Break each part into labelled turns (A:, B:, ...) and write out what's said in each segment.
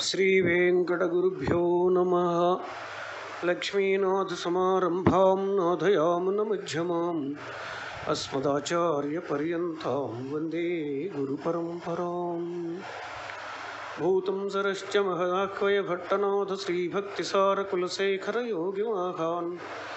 A: श्रीवेंकटगुरुभ्यो नमः। लक्ष्मीनाथसमारम्भां नाथयामुनमध्यमाम् अस्मदाचार्यपर्यन्तां वन्दे गुरुपरम्पराम्। भूतं सरश्च महदाह्वय भट्टनाथ श्रीभक्तिसारकुलशेखरयोगिवाहान्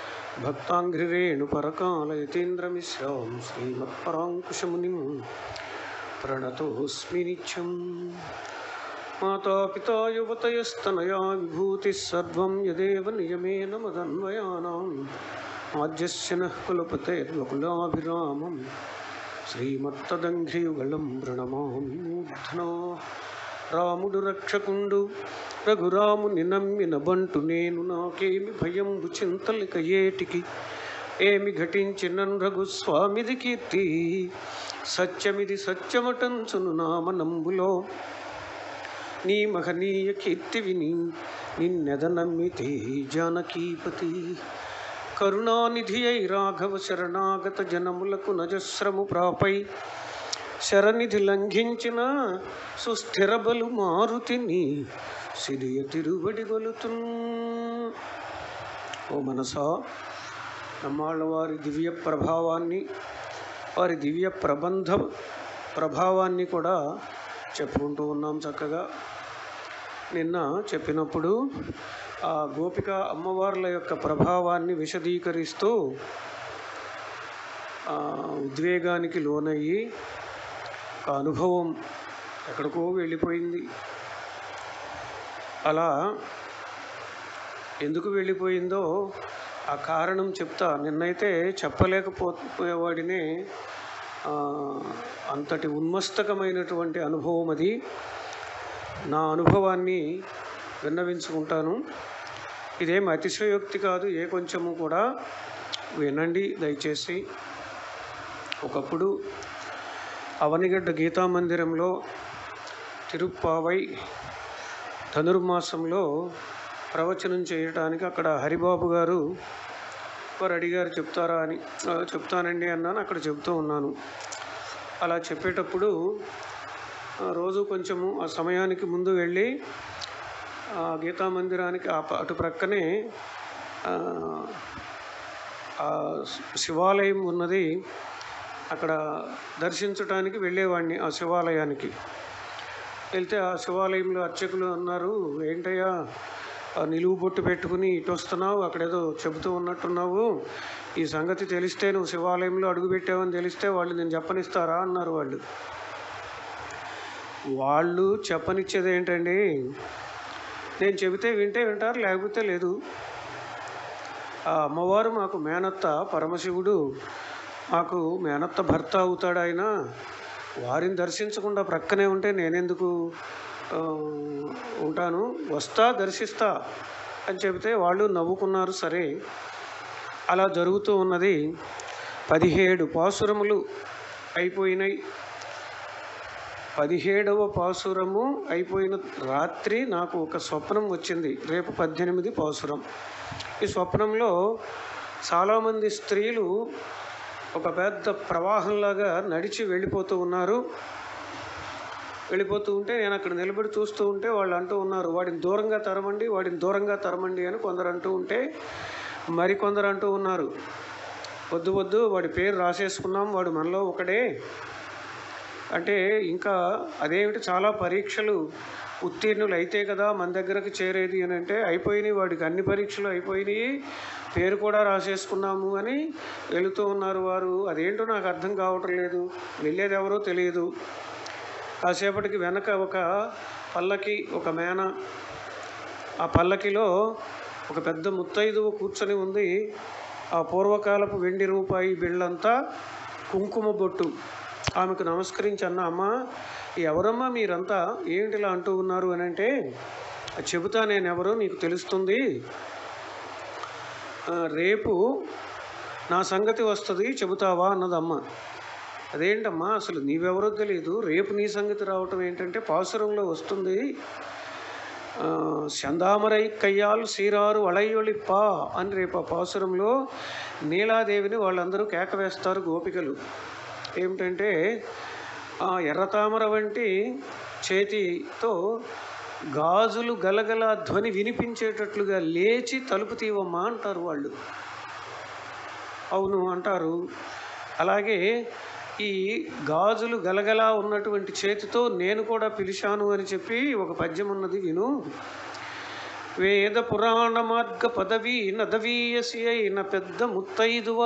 A: भक्ताङ्घ्रिरेणुपरकालयतीन्द्रमिश्रां श्रीमत्पराङ्कुशमुनिं प्रणतोऽस्मि नित्यम्। माता पिता युवतयस्तनया विभूतिः सर्वं यदेव नियमेन मदन्वयानाम् आद्यस्य नः कुलपतेर्वकुलाभिरामं श्रीमत्तदङ्घ्रियुगलं प्रणमामि मूर्धना। రాముడు రక్షకుండు రఘురాముని నమ్మిన బంటు నేను నాకేమి భయంబు చింతలిక ఏటికి ఏమి ఘటించినన్ రఘుస్వామిది కీర్తి సత్యమిది సత్యమటంచును నామనంబులో నీ మహనీయ కీర్తి విని నిన్నెద నమ్మితే జానకీపతి కరుణానిధి అయి రాఘవ శరణాగత జనములకు నజస్రము ప్రాపై శరణిధి లంఘించిన సుస్థిర బలు మారుతిని సిరియ తిరువడి గొలుతున్. ఓ మనసా, నమ్మాళ్ళ వారి దివ్య ప్రభావాన్ని, వారి దివ్య ప్రబంధ ప్రభావాన్ని కూడా చెప్పుకుంటూ ఉన్నాం చక్కగా. నిన్న చెప్పినప్పుడు ఆ గోపిక అమ్మవార్ల యొక్క ప్రభావాన్ని విశదీకరిస్తూ ఉద్వేగానికి లోనయ్యి ఆ అనుభవం ఎక్కడికో వెళ్ళిపోయింది. అలా ఎందుకు వెళ్ళిపోయిందో ఆ కారణం చెప్తా. నిన్నైతే చెప్పలేకపోయేవాడినే, అంతటి ఉన్మస్తకమైనటువంటి అనుభవం అది. నా అనుభవాన్ని విన్నవించుకుంటాను. ఇదేం అతిశయోక్తి కాదు, ఏ కొంచెము కూడా. వినండి దయచేసి. ఒకప్పుడు అవనిగడ్డ గీతామందిరంలో తిరుప్పావై ధనుర్మాసంలో ప్రవచనం చేయడానికి అక్కడ హరిబాబు గారు వారు అడిగారు, చెప్తారా అని. చెప్తానండి అన్నాను. అక్కడ చెప్తూ ఉన్నాను. అలా చెప్పేటప్పుడు రోజు కొంచెము ఆ సమయానికి ముందు వెళ్ళి ఆ గీతామందిరానికి అటు ప్రక్కనే శివాలయం ఉన్నది, అక్కడ దర్శించడానికి వెళ్ళేవాడిని. ఆ శివాలయానికి వెళ్తే ఆ శివాలయంలో అర్చకులు అన్నారు, ఏంటయ్యా నిలువు బొట్టు పెట్టుకుని ఇటు వస్తున్నావు, అక్కడేదో చెబుతూ ఉన్నట్టున్నావు, ఈ సంగతి తెలిస్తే, నువ్వు శివాలయంలో అడుగుపెట్టావని తెలిస్తే వాళ్ళు నేను చెప్పనిస్తారా అన్నారు. వాళ్ళు చెప్పనిచ్చేది ఏంటండి, నేను చెబితే వింటే వింటారు, లేకపోతే లేదు. ఆ అమ్మవారు మాకు మేనత్త, పరమశివుడు మాకు మేనత్త భర్త అవుతాడు ఆయన. వారిని దర్శించకుండా ప్రక్కనే ఉంటే నేనెందుకు ఉంటాను, వస్తా దర్శిస్తా అని చెబితే వాళ్ళు నవ్వుకున్నారు. సరే, అలా జరుగుతూ ఉన్నది. 17 పాసురములు అయిపోయినాయి. 17వ పాసురము అయిపోయిన రాత్రి నాకు ఒక స్వప్నం వచ్చింది. రేపు 18 పాసురం. ఈ స్వప్నంలో చాలామంది స్త్రీలు ఒక పెద్ద ప్రవాహంలాగా నడిచి వెళ్ళిపోతూ ఉన్నారు. వెళ్ళిపోతూ ఉంటే నేను అక్కడ నిలబడి చూస్తూ ఉంటే వాళ్ళు అంటూ ఉన్నారు, వాడిని దూరంగా తరమండి, వాడిని దూరంగా తరమండి అని కొందరు అంటూ ఉంటే, మరికొందరు అంటూ ఉన్నారు, వద్దు వద్దు, వాడి పేరు రాసేసుకున్నాం, వాడు మనలో ఒకడే. అంటే ఇంకా అదేమిటి, చాలా పరీక్షలు ఉత్తీర్ణులు అయితే కదా మన దగ్గరకు చేరేది అని అంటే, అయిపోయినాయి, వాడికి అన్ని పరీక్షలు అయిపోయినాయి, పేరు కూడా రాసేసుకున్నాము అని వెళుతూ ఉన్నారు వారు. అదేంటో నాకు అర్థం కావటం లేదు, వెళ్ళేది ఎవరో తెలియదు. కాసేపటికి వెనక ఒక పల్లకి, ఒక మేన, ఆ పల్లకిలో ఒక పెద్ద ముత్తైదువ కూర్చొని ఉంది. ఆ పూర్వకాలపు వెండి రూపాయి బిళ్ళంతా కుంకుమ బొట్టు. ఆమెకు నమస్కరించి అన్న, అమ్మ ఎవరమ్మా మీరంతా, ఏంటిలా అంటూ ఉన్నారు అని అంటే, చెబుతా నేనెవరో నీకు తెలుస్తుంది, రేపు నా సంగతి వస్తుంది, చెబుతావా అన్నదమ్మ. అదేంటమ్మా, అసలు నీవెవరో తెలియదు, రేపు నీ సంగతి రావటం ఏంటంటే, పాసురంలో వస్తుంది, చందామరై కయ్యాలు సీరారు వళయ్యొళిప్పా అని రేపు ఆ పాసురంలో నీలాదేవిని వాళ్ళందరూ కేక వేస్తారు గోపికలు. ఏమిటంటే, ఎర్రతామర వంటి చేతితో గాజులు గలగల ధ్వని వినిపించేటట్లుగా లేచి తలుపు తీవమ్మా అంటారు వాళ్ళు. అవును అంటారు. అలాగే ఈ గాజులు గలగల ఉన్నటువంటి చేతితో నేను కూడా పిలిచాను అని చెప్పి ఒక పద్యం ఉన్నది, విను. వేద పురాణ మార్గ పదవి నదవీయసి అయిన పెద్ద ముత్తైదువ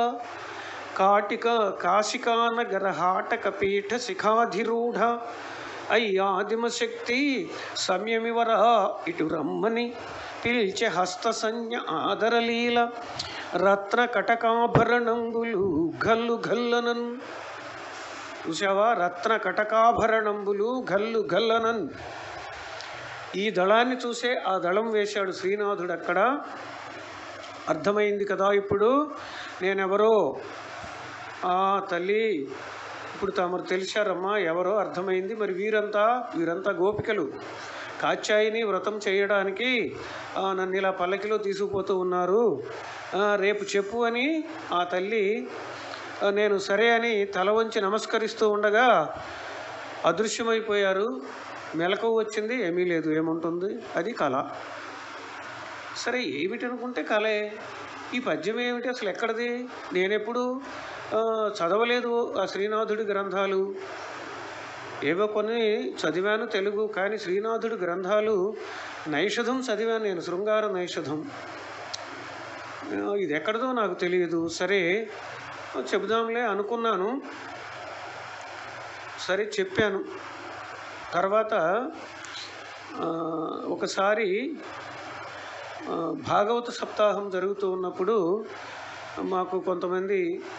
A: కాశికానగర హాటక పీఠ శిఖాధిరూఢ అయ్యాదిమశక్తి సంయమివర ఇటు రమ్మని పిలిచె హస్తసంజ్ఞ ఆదరలీల రత్న కటకాభరణంబులు గల్లు గల్లనన్. చూసావా, రత్న కటకాభరణంబులు గల్లు గల్లనన్. ఈ దళాన్ని చూసే ఆ దళం వేశాడు శ్రీనాథుడు అక్కడ. అర్థమైంది కదా ఇప్పుడు నేనెవరో. తల్లి ఇప్పుడు తమరు తెలిసారమ్మా ఎవరో అర్థమైంది. మరి వీరంతా గోపికలు కాత్యాయని వ్రతం చేయడానికి నన్ను ఇలా పల్లకిలో తీసుకుపోతూ ఉన్నారు, రేపు చెప్పు అని ఆ తల్లి, నేను సరే అని తల వంచి నమస్కరిస్తూ ఉండగా అదృశ్యమైపోయారు. మెలకువ వచ్చింది, ఏమీ లేదు, ఏముంటుంది, అది కళ. సరే ఏమిటనుకుంటే కళే. ఈ పద్యం ఏమిటి అసలు, ఎక్కడిది? నేనెప్పుడు చదవలేదు ఆ శ్రీనాథుడి గ్రంథాలు. ఏవో కొన్ని చదివాను తెలుగు, కానీ శ్రీనాథుడి గ్రంథాలు నైషధం చదివాను నేను, శృంగార నైషధం. ఇది ఎక్కడిదో నాకు తెలియదు. సరే చెబుదాంలే అనుకున్నాను, సరే చెప్పాను. తర్వాత ఒకసారి భాగవత సప్తాహం జరుగుతూ ఉన్నప్పుడు మాకు కొంతమంది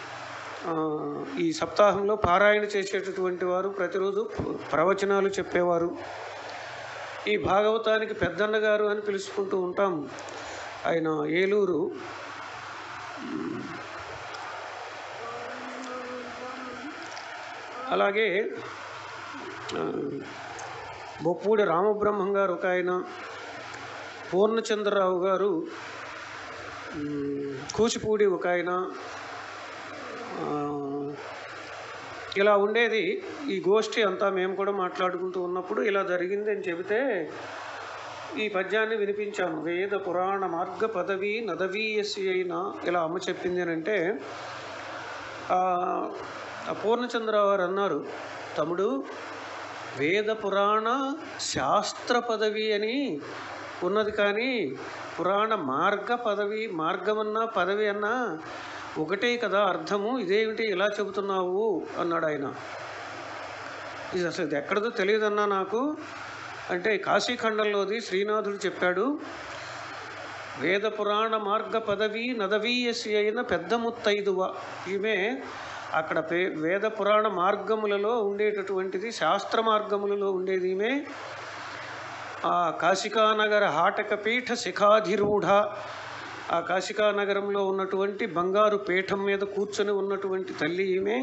A: ఈ సప్తాహంలో పారాయణ చేసేటటువంటి వారు ప్రతిరోజు ప్రవచనాలు చెప్పేవారు. ఈ భాగవతానికి పెద్దన్న గారు అని పిలుచుకుంటూ ఉంటాం. ఆయన ఏలూరు. అలాగే బొప్పూడి రామబ్రహ్మం గారు ఒక ఆయన, పూర్ణచంద్రరావు గారు, కూచిపూడి ఒక ఆయన, ఇలా ఉండేది ఈ గోష్ఠి అంతా. మేము కూడా మాట్లాడుకుంటూ ఉన్నప్పుడు ఇలా జరిగింది అని చెబితే ఈ పద్యాన్ని వినిపించాను. వేద పురాణ మార్గ పదవి నదవీయసి అయినా ఇలా అమ్మ చెప్పింది అని అంటే, పూర్ణచంద్రరావు గారు అన్నారు, తమ్ముడు వేద పురాణ శాస్త్ర పదవి అని ఉన్నది, కానీ పురాణ మార్గ పదవి, మార్గమన్నా పదవి అన్నా ఒకటే కదా అర్థము, ఇదేమిటి ఇలా చెబుతున్నావు అన్నాడు ఆయన. ఇది అసలు ఇది ఎక్కడదో తెలియదన్నా నాకు అంటే, కాశీఖండంలోది శ్రీనాథుడు చెప్పాడు, వేద పురాణ మార్గ పదవి నదవీయసి అయిన పెద్ద ముత్తైదువ. ఈమె అక్కడ వేద పురాణ మార్గములలో ఉండేటటువంటిది, శాస్త్ర మార్గములలో ఉండేది ఈమె. ఆ కాశికానగర హాటక పీఠ శిఖాధిరూఢ, ఆ కాశికానగరంలో ఉన్నటువంటి బంగారు పీఠం మీద కూర్చొని ఉన్నటువంటి తల్లి ఈమె.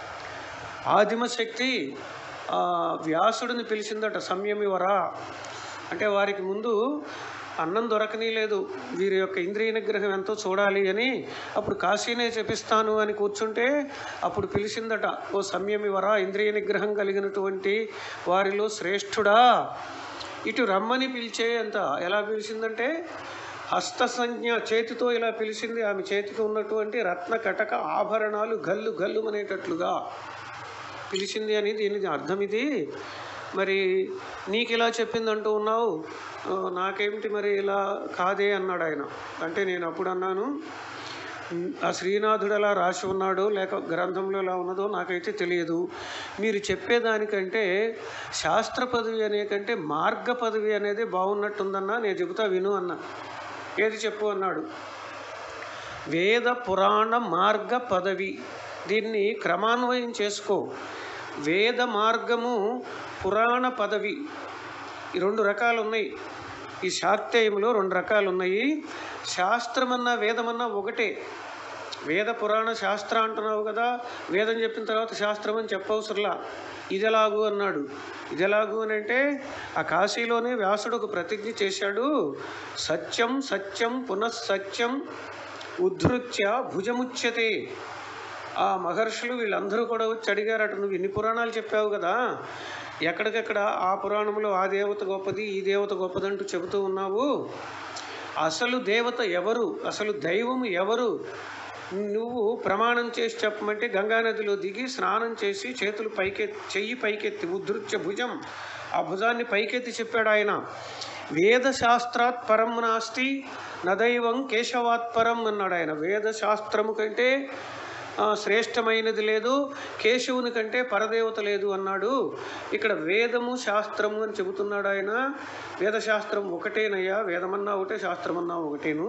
A: ఆదిమశక్తి వ్యాసుడిని పిలిచిందట, సంయమివరా. అంటే వారికి ముందు అన్నం దొరకనీ లేదు, వీరి యొక్క ఇంద్రియ నిగ్రహం ఎంతో చూడాలి అని. అప్పుడు కాశీనే చెప్పిస్తాను అని కూర్చుంటే అప్పుడు పిలిచిందట, ఓ సంయమివరా, ఇంద్రియ నిగ్రహం కలిగినటువంటి వారిలో శ్రేష్ఠుడా, ఇటు రమ్మని పిలిచే. అంత ఎలా పిలిచిందంటే హస్త సంజ్ఞ, చేతితో ఇలా పిలిచింది. ఆమె చేతికి ఉన్నటువంటి రత్న కటక ఆభరణాలు గల్లు గల్లు అనేటట్లుగా పిలిచింది అని దీని అర్థం. ఇది మరి నీకు ఇలా చెప్పిందంటూ ఉన్నావు, నాకేమిటి మరి ఇలా కాదే అన్నాడు ఆయన. అంటే నేను అప్పుడు అన్నాను, ఆ శ్రీనాథుడు ఎలా రాసి ఉన్నాడో లేక గ్రంథంలో ఎలా ఉన్నదో నాకైతే తెలియదు. మీరు చెప్పేదానికంటే శాస్త్ర పదవి అనే కంటే మార్గ పదవి అనేది బాగున్నట్టుందన్నా, నేను చెబుతా విను అన్నా. ఏది చెప్పు అన్నాడు. వేద పురాణ మార్గ పదవి, దీన్ని క్రమాన్వయం చేసుకో. వేద మార్గము, పురాణ పదవి, ఈ రెండు రకాలు ఉన్నాయి. ఈ శాక్తేయంలో రెండు రకాలు ఉన్నాయి. శాస్త్రమన్నా వేదమన్నా ఒకటే. వేద పురాణ శాస్త్ర అంటున్నావు కదా, వేదం చెప్పిన తర్వాత శాస్త్రం అని చెప్పవసరలా. ఇదెలాగు అన్నాడు. ఇదెలాగు అని అంటే, ఆ కాశీలోనే వ్యాసుడు ఒక ప్రతిజ్ఞ చేశాడు, సత్యం సత్యం పునఃసత్యం ఉద్ధృత్య భుజముచ్యతే. ఆ మహర్షులు వీళ్ళందరూ కూడా వచ్చి అడిగారట, నువ్వు ఇన్ని పురాణాలు చెప్పావు కదా, ఎక్కడికక్కడ ఆ పురాణంలో ఆ దేవత గొప్పది, ఈ దేవత గొప్పదంటూ చెబుతూ ఉన్నావు. అసలు దేవత ఎవరు, అసలు దైవం ఎవరు నువ్వు ప్రమాణం చేసి చెప్పమంటే గంగానదిలో దిగి స్నానం చేసి చేతులు చెయ్యి పైకెత్తి ఉద్ధృత్య భుజం, ఆ భుజాన్ని పైకెత్తి చెప్పాడు ఆయన. వేదశాస్త్రాత్ పరం నాస్తి నదైవం కేశవాత్ పరం అన్నాడు ఆయన. వేదశాస్త్రము కంటే శ్రేష్టమైనది లేదు, కేశవుని కంటే పరదేవత లేదు అన్నాడు. ఇక్కడ వేదము శాస్త్రము అని చెబుతున్నాడు ఆయన. వేదశాస్త్రం ఒకటేనయ్యా, వేదమన్నా ఒకటే శాస్త్రమన్నా ఒకటేను.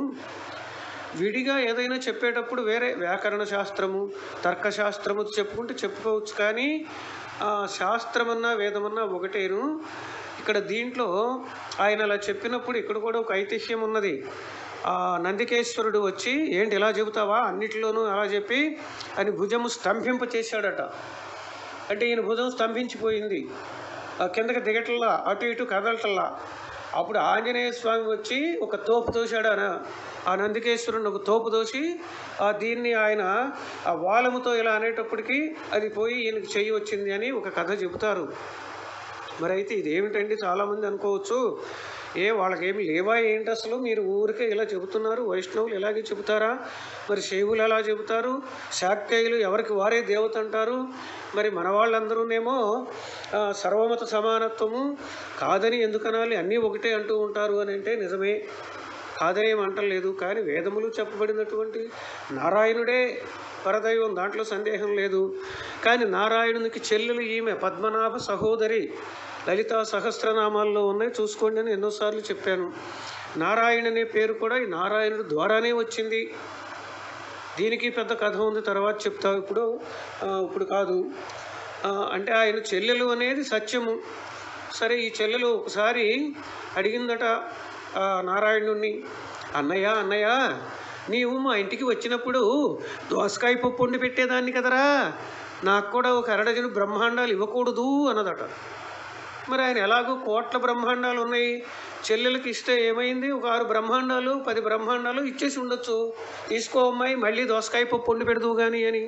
A: విడిగా ఏదైనా చెప్పేటప్పుడు వేరే వ్యాకరణ శాస్త్రము తర్కశాస్త్రము చెప్పుకుంటే చెప్పుకోవచ్చు, కానీ శాస్త్రమన్నా వేదమన్నా ఒకటేను. ఇక్కడ దీంట్లో ఆయన అలా చెప్పినప్పుడు ఇక్కడ కూడా ఒక ఐతిహ్యం ఉన్నది. నందికేశ్వరుడు వచ్చి ఏంటి ఇలా చెబుతావా అన్నిటిలోనూ అలా చెప్పి అని భుజము స్తంభింప చేశాడట. అంటే ఈయన భుజం స్తంభించిపోయింది, కిందకి దిగటల్లా అటు ఇటు కదలటల్లా. అప్పుడు ఆంజనేయ స్వామి వచ్చి ఒక తోపు తోశాడు. ఆ నందికేశ్వరుని ఒక తోపు తోసి దీన్ని ఆయన ఆ వాలముతో ఇలా అనేటప్పటికీ అది పోయి ఈయనకి చెయ్యి వచ్చింది అని ఒక కథ చెబుతారు. మరి అయితే ఇదేమిటండి, చాలామంది అనుకోవచ్చు వాళ్ళకేమి లేవా ఏంటి అసలు, మీరు ఊరికే ఇలా చెబుతున్నారు, వైష్ణవులు ఇలాగే చెబుతారా, మరి శైవులు ఎలా చెబుతారు, శాక్తేయులు ఎవరికి వారే దేవత అంటారు, మరి మన వాళ్ళందరూనేమో సర్వమత సమానత్వము కాదని ఎందుకనాలి, అన్నీ ఒకటే అంటూ ఉంటారు అని అంటే నిజమే, కాదనేమంటలేదు. కానీ వేదములు చెప్పబడినటువంటి నారాయణుడే పరదైవం, దాంట్లో సందేహం లేదు. కానీ నారాయణునికి చెల్లెలు ఈమె పద్మనాభ సహోదరి, లలితా సహస్రనామాల్లో ఉన్నాయి, చూసుకోండి అని ఎన్నోసార్లు చెప్పాను. నారాయణ అనే పేరు కూడా ఈ నారాయణుడు ద్వారానే వచ్చింది. దీనికి పెద్ద కథ ఉంది, తర్వాత చెప్తా, ఇప్పుడు కాదు. అంటే ఆయన చెల్లెలు అనేది సత్యము. సరే, ఈ చెల్లెలు ఒకసారి అడిగిందట నారాయణుణ్ణి, అన్నయ్య అన్నయ్య నీవు మా ఇంటికి వచ్చినప్పుడు దోసకాయ పప్పు వండి పెట్టేదాన్ని కదరా, నాకు కూడా ఒక అరడజను బ్రహ్మాండాలు ఇవ్వకూడదు అన్నదట. మరి ఆయన ఎలాగో కోట్ల బ్రహ్మాండాలు ఉన్నాయి, చెల్లెలకి ఇస్తే ఏమైంది, ఒక 6 బ్రహ్మాండాలు 10 బ్రహ్మాండాలు ఇచ్చేసి ఉండొచ్చు, తీసుకో అమ్మాయి మళ్ళీ దోసకాయ పప్పు వండి పెడదువు కానీ అని.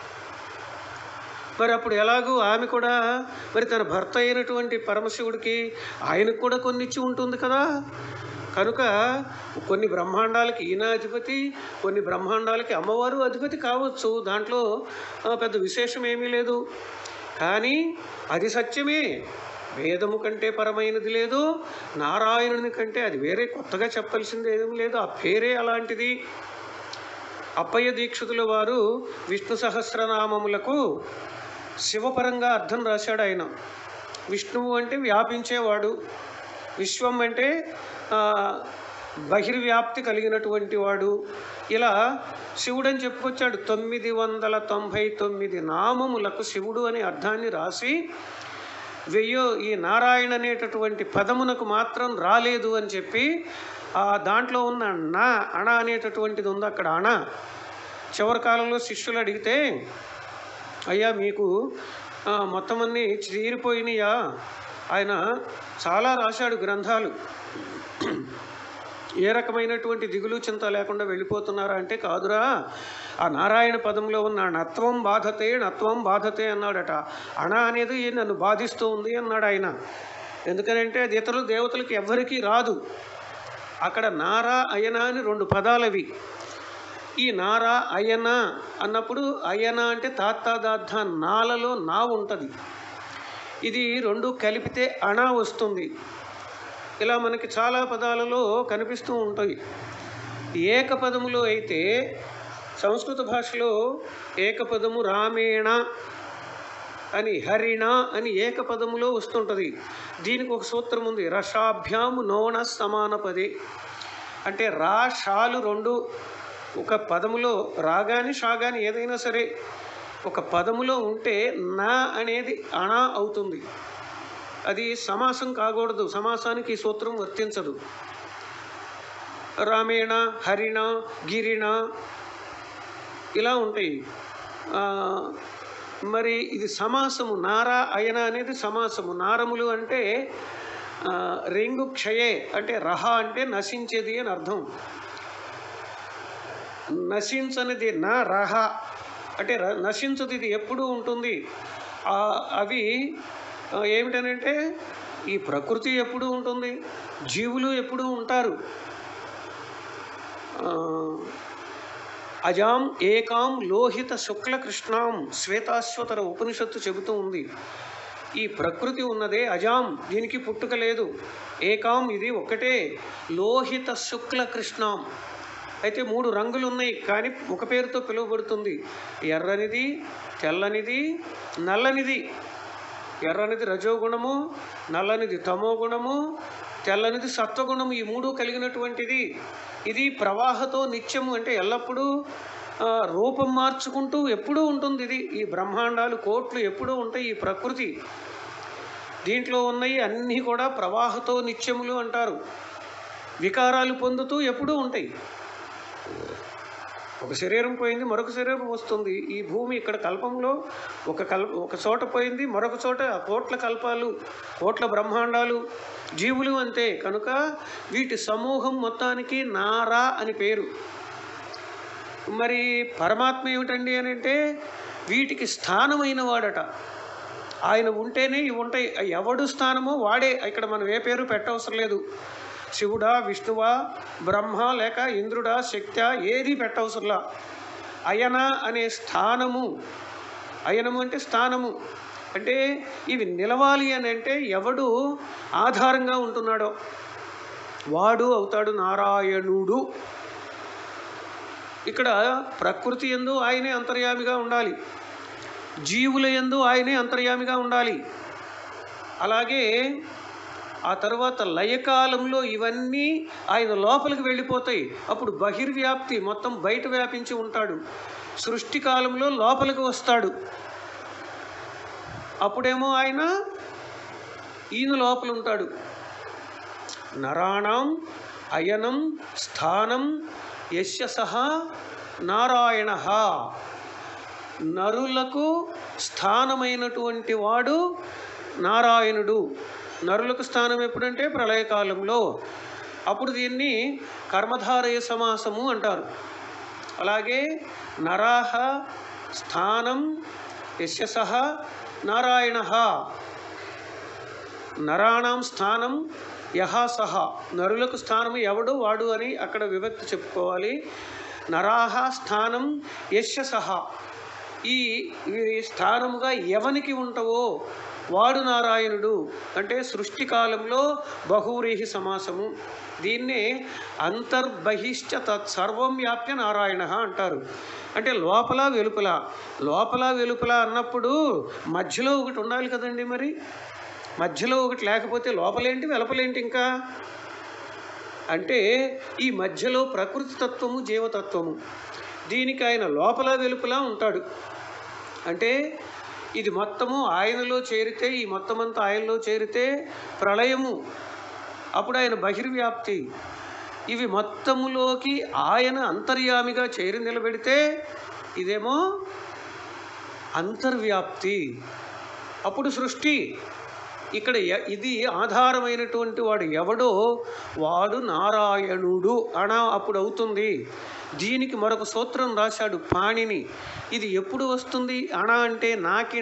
A: మరి అప్పుడు ఎలాగూ ఆమె కూడా మరి తన భర్త అయినటువంటి పరమశివుడికి ఆయనకు కూడా కొన్ని ఇచ్చి ఉంటుంది కదా. కనుక కొన్ని బ్రహ్మాండాలకి ఈయన అధిపతి, కొన్ని బ్రహ్మాండాలకి అమ్మవారు అధిపతి కావచ్చు, దాంట్లో పెద్ద విశేషం ఏమీ లేదు. కానీ అది సత్యమే, వేదము కంటే పరమైనది లేదు, నారాయణుని కంటే అది వేరే కొత్తగా చెప్పాల్సింది ఏమీ లేదు, ఆ పేరే అలాంటిది. అప్పయ్య దీక్షితుల వారు విష్ణు సహస్రనామములకు శివపరంగా అర్థం రాశాడు ఆయన. విష్ణువు అంటే వ్యాపించేవాడు, విశ్వం అంటే బహిర్వ్యాప్తి కలిగినటువంటి వాడు, ఇలా శివుడని చెప్పుకొచ్చాడు. 999 నామములకు శివుడు అనే అర్థాన్ని రాసి ఈ నారాయణ అనేటటువంటి పదమునకు మాత్రం రాలేదు అని చెప్పి దాంట్లో ఉన్న అణ అనేటటువంటిది ఉంది, అక్కడ అణ. చివరి కాలంలో శిష్యులు అడిగితే, అయ్యా మీకు మొత్తం అన్నీ చీరిపోయినాయా, ఆయన చాలా రాశాడు గ్రంథాలు, ఏ రకమైనటువంటి దిగులు చింత లేకుండా వెళ్ళిపోతున్నారా అంటే, కాదురా ఆ నారాయణ పదంలో ఉన్న నత్వం బాధతే అన్నాడట. అణ అనేది నన్ను బాధిస్తూ ఉంది అన్నాడు ఆయన. ఎందుకనంటే అది ఇతరులు దేవతలకు ఎవ్వరికీ రాదు. అక్కడ నారా అయన అని 2 పదాలు అవి. ఈ నారా అయన అన్నప్పుడు అయన అంటే తాత్తాదార్థ నాలలో నా ఉంటుంది, ఇది 2 కలిపితే అణ వస్తుంది. ఇలా మనకి చాలా పదాలలో కనిపిస్తూ ఉంటాయి. ఏకపదములో అయితే సంస్కృత భాషలో ఏకపదము రామేణ అని, హరిణ అని ఏకపదములో వస్తుంటుంది. దీనికి ఒక సూత్రం ఉంది, రషాభ్యాము నోణ సమానపదే. అంటే రా షాలు 2 ఒక పదములో, రాగాని షాగాని ఏదైనా సరే ఒక పదములో ఉంటే నా అనేది అణ అవుతుంది. అది సమాసం కాకూడదు, సమాసానికి ఈ సూత్రం వర్తించదు. రామేణ, హరిణ, గిరిణ ఇలా ఉంటాయి. మరి ఇది సమాసము, నారా అయన అనేది సమాసము. నారములు అంటే రేంగు క్షయే అంటే రహ అంటే నశించేది అని అర్థం. నశించనిది నా రహ అంటే నశించదు, ఇది ఎప్పుడూ ఉంటుంది. అవి ఏమిటనంటే ఈ ప్రకృతి ఎప్పుడూ ఉంటుంది, జీవులు ఎప్పుడూ ఉంటారు. అజాం ఏకాం లోహిత శుక్ల కృష్ణాం శ్వేతాశ్వతర ఉపనిషత్తు చెబుతూ ఉంది. ఈ ప్రకృతి ఉన్నదే అజాం, దీనికి పుట్టుక లేదు. ఏకాం, ఇది ఒక్కటే. లోహిత శుక్ల కృష్ణాం, అయితే 3 రంగులు ఉన్నాయి కానీ ఒక పేరుతో పిలువబడుతుంది. ఎర్రనిది, తెల్లనిది, నల్లనిది. ఎర్రనిది రజోగుణము, నల్లనిది తమోగుణము, తెల్లనిది సత్వగుణము. ఈ 3 కలిగినటువంటిది. ఇది ప్రవాహతో నిత్యము, అంటే ఎల్లప్పుడూ రూపం మార్చుకుంటూ ఎప్పుడూ ఉంటుంది. ఇది ఈ బ్రహ్మాండాలు కోట్లు ఎప్పుడూ ఉంటాయి. ఈ ప్రకృతి దీంట్లో ఉన్నాయి అన్నీ కూడా ప్రవాహతో నిత్యములు అంటారు. వికారాలు పొందుతూ ఎప్పుడూ ఉంటాయి. ఒక శరీరం పోయింది, మరొక శరీరం వస్తుంది. ఈ భూమి ఇక్కడ కల్పంలో ఒక చోట పోయింది, మరొక చోట కోట్ల కల్పాలు, కోట్ల బ్రహ్మాండాలు, జీవులు అంతే. కనుక వీటి సమూహం మొత్తానికి నారా అని పేరు. మరి పరమాత్మ ఏమిటండి అని అంటే వీటికి స్థానమైన వాడట. ఆయన ఉంటేనే ఇవి ఉంటాయి. ఎవడు స్థానమో వాడే. ఇక్కడ మనం ఏ పేరు పెట్టవసరం లేదు. శివుడా, విష్ణువా, బ్రహ్మ, లేక ఇంద్రుడా, శక్త్యా, ఏది పెట్టవసరంలా. అయన అనే స్థానము, అయనము అంటే స్థానము, అంటే ఇవి నిలవాలి అని అంటే ఎవడు ఆధారంగా ఉంటున్నాడో వాడు అవుతాడు నారాయణుడు. ఇక్కడ ప్రకృతి యందు ఆయనే అంతర్యామిగా ఉండాలి, జీవుల యందు ఆయనే అంతర్యామిగా ఉండాలి. అలాగే ఆ తర్వాత లయకాలంలో ఇవన్నీ ఆయన లోపలికి వెళ్ళిపోతాయి. అప్పుడు బహిర్వ్యాప్తి, మొత్తం బయట వ్యాపించి ఉంటాడు. సృష్టి కాలంలో లోపలికి వస్తాడు. అప్పుడేమో ఈయన లోపల ఉంటాడు. నరాణం అయనం స్థానం యస్య సహ నారాయణ. నరులకు స్థానమైనటువంటి వాడు నారాయణుడు. నరులకు స్థానం ఎప్పుడంటే ప్రళయకాలంలో. అప్పుడు దీన్ని కర్మధారయ సమాసము అంటారు. అలాగే నరాహ స్థానం యస్య సహ నారాయణ. నరాణం స్థానం యహ సహ, నరులకు స్థానము ఎవడు వాడు అని అక్కడ విభక్తి చెప్పుకోవాలి. నరాహ స్థానం యస్య సహ, ఈ స్థానముగా ఎవనికి ఉంటావో వాడు నారాయణుడు. అంటే సృష్టి కాలంలో బహువ్రీహి సమాసము. దీన్నే అంతర్బహిష్ట తత్సర్వం వ్యాప్య నారాయణ అంటారు. అంటే లోపల వెలుపల, లోపల వెలుపల అన్నప్పుడు మధ్యలో ఒకటి ఉండాలి కదండి. మరి మధ్యలో ఒకటి లేకపోతే లోపలేంటి వెలుపలేంటి? ఇంకా అంటే ఈ మధ్యలో ప్రకృతి తత్వము, జీవతత్వము, దీనికి ఆయన లోపల వెలుపల ఉంటాడు. అంటే ఇది మొత్తము ఆయనలో చేరితే, ఈ మొత్తం అంతా ఆయనలో చేరితే ప్రళయము, అప్పుడు ఆయన బహిర్వ్యాప్తి. ఇవి మొత్తములోకి ఆయన అంతర్యామిగా చేరి నిలబెడితే ఇదేమో అంతర్వ్యాప్తి, అప్పుడు సృష్టి. ఇక్కడ ఇది ఆధారమైనటువంటి వాడు ఎవడో వాడు నారాయణుడు అప్పుడు అవుతుంది. దీనికి మరొక సూత్రం రాశాడు పాణిని. ఇది ఎప్పుడు వస్తుంది అంటే నాకి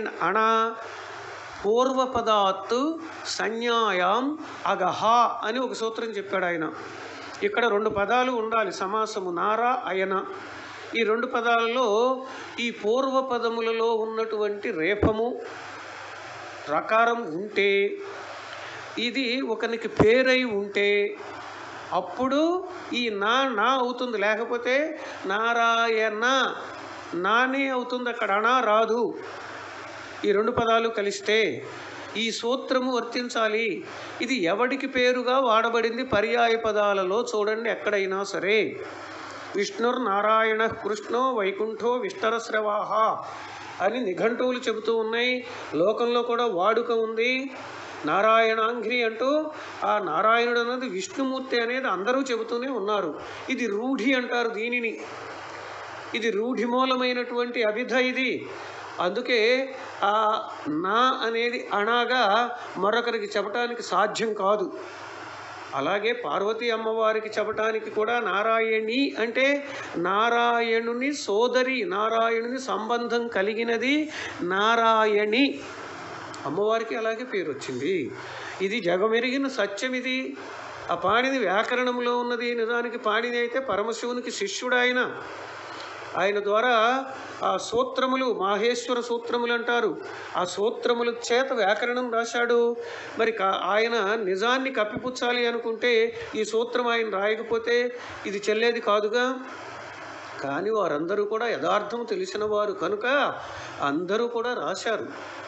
A: పూర్వపదాత్ సంజ్ఞాయాం అగహ అని ఒక సూత్రం చెప్పాడు ఆయన. ఇక్కడ 2 పదాలు ఉండాలి సమాసము, నారా అయన. ఈ 2 పదాలలో ఈ పూర్వపదములలో ఉన్నటువంటి రేపము రకారం ఉంటే, ఇది ఒకనికి పేరై ఉంటే అప్పుడు ఈ నా అవుతుంది. లేకపోతే నారాయణ నానే అవుతుంది, అక్కడ అనా రాదు. ఈ 2 పదాలు కలిస్తే ఈ సూత్రము వర్తించాలి. ఇది ఎవడికి పేరుగా వాడబడింది పర్యాయ పదాలలో చూడండి ఎక్కడైనా సరే. విష్ణుర్నారాయణ కృష్ణో వైకుంఠో విస్తరస్రవాహ అని నిఘంటువులు చెబుతూ ఉన్నాయి. లోకంలో కూడా వాడుక ఉంది. నారాయణాంఘ్రి అంటూ ఆ నారాయణుడు అన్నది విష్ణుమూర్తి అనేది అందరూ చెబుతూనే ఉన్నారు. ఇది రూఢి అంటారు దీనిని. ఇది రూఢి మూలమైనటువంటి అభిధ ఇది. అందుకే ఆ నా అనేది అణాగా మరొకరికి చెప్పటానికి సాధ్యం కాదు. అలాగే పార్వతీ అమ్మవారికి చెప్పటానికి కూడా నారాయణి అంటే నారాయణుని సోదరి, నారాయణుని సంబంధం కలిగినది నారాయణి. అమ్మవారికి అలాగే పేరు వచ్చింది. ఇది జగమెరిగిన సత్యం. ఇది ఆ పాణిని వ్యాకరణంలో ఉన్నది. నిజానికి పాణిని అయితే పరమశివునికి శిష్యుడు ఆయన ద్వారా ఆ సూత్రములు, మాహేశ్వర సూత్రములు అంటారు, ఆ సూత్రముల చేత వ్యాకరణం రాశాడు. మరి ఆయన నిజాన్ని కప్పిపుచ్చాలి అనుకుంటే ఈ సూత్రం ఆయన రాయకపోతే ఇది చెల్లేది కాదుగా. కానీ వారందరూ కూడా యథార్థం తెలిసిన వారు కనుక అందరూ కూడా రాశారు.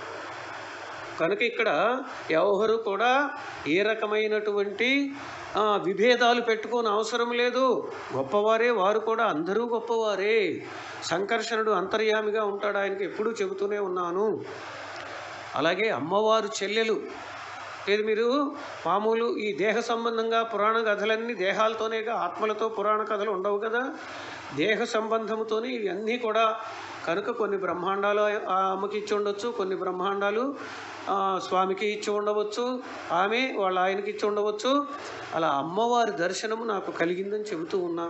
A: కనుక ఇక్కడ ఎవరు కూడా ఏ రకమైనటువంటి విభేదాలు పెట్టుకోని అవసరం లేదు. గొప్పవారే వారు కూడా, అందరూ గొప్పవారే. సంకర్షణుడు అంతర్యామిగా ఉంటాడు, ఆయనకి ఎప్పుడూ చెబుతూనే ఉన్నాను. అలాగే అమ్మవారు చెల్లెలు. ఇది మీరు మామూలు ఈ దేహ సంబంధంగా పురాణ కథలన్నీ దేహాలతోనేగా, ఆత్మలతో పురాణ కథలు ఉండవు కదా. దేహ సంబంధముతోనే ఇవన్నీ కూడా. కనుక కొన్ని బ్రహ్మాండాలు అమ్మకి ఇచ్చి ఉండవచ్చు, కొన్ని బ్రహ్మాండాలు స్వామికి ఇచ్చి ఉండవచ్చు, ఆమె వాళ్ళ ఆయనకి ఇచ్చి ఉండవచ్చు. అలా అమ్మవారి దర్శనము నాకు కలిగిందని చెబుతూ ఉన్నా.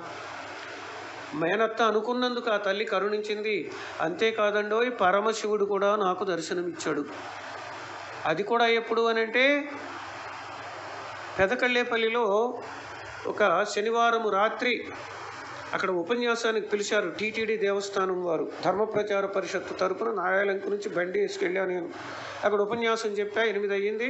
A: మేనత్త అనుకున్నందుకు ఆ తల్లి కరుణించింది. అంతేకాదండోయ్, పరమశివుడు కూడా నాకు దర్శనమిచ్చాడు. అది కూడా ఎప్పుడు అని అంటే, పెదకళ్ళేపల్లిలో ఒక శనివారం రాత్రి అక్కడ ఉపన్యాసానికి పిలిచారు టీటీడీ దేవస్థానం వారు. ధర్మ ప్రచార పరిషత్తు తరపున నాయాలంక నుంచి బండి వేసుకెళ్ళా నేను. అక్కడ ఉపన్యాసం చెప్పా. 8 అయ్యింది.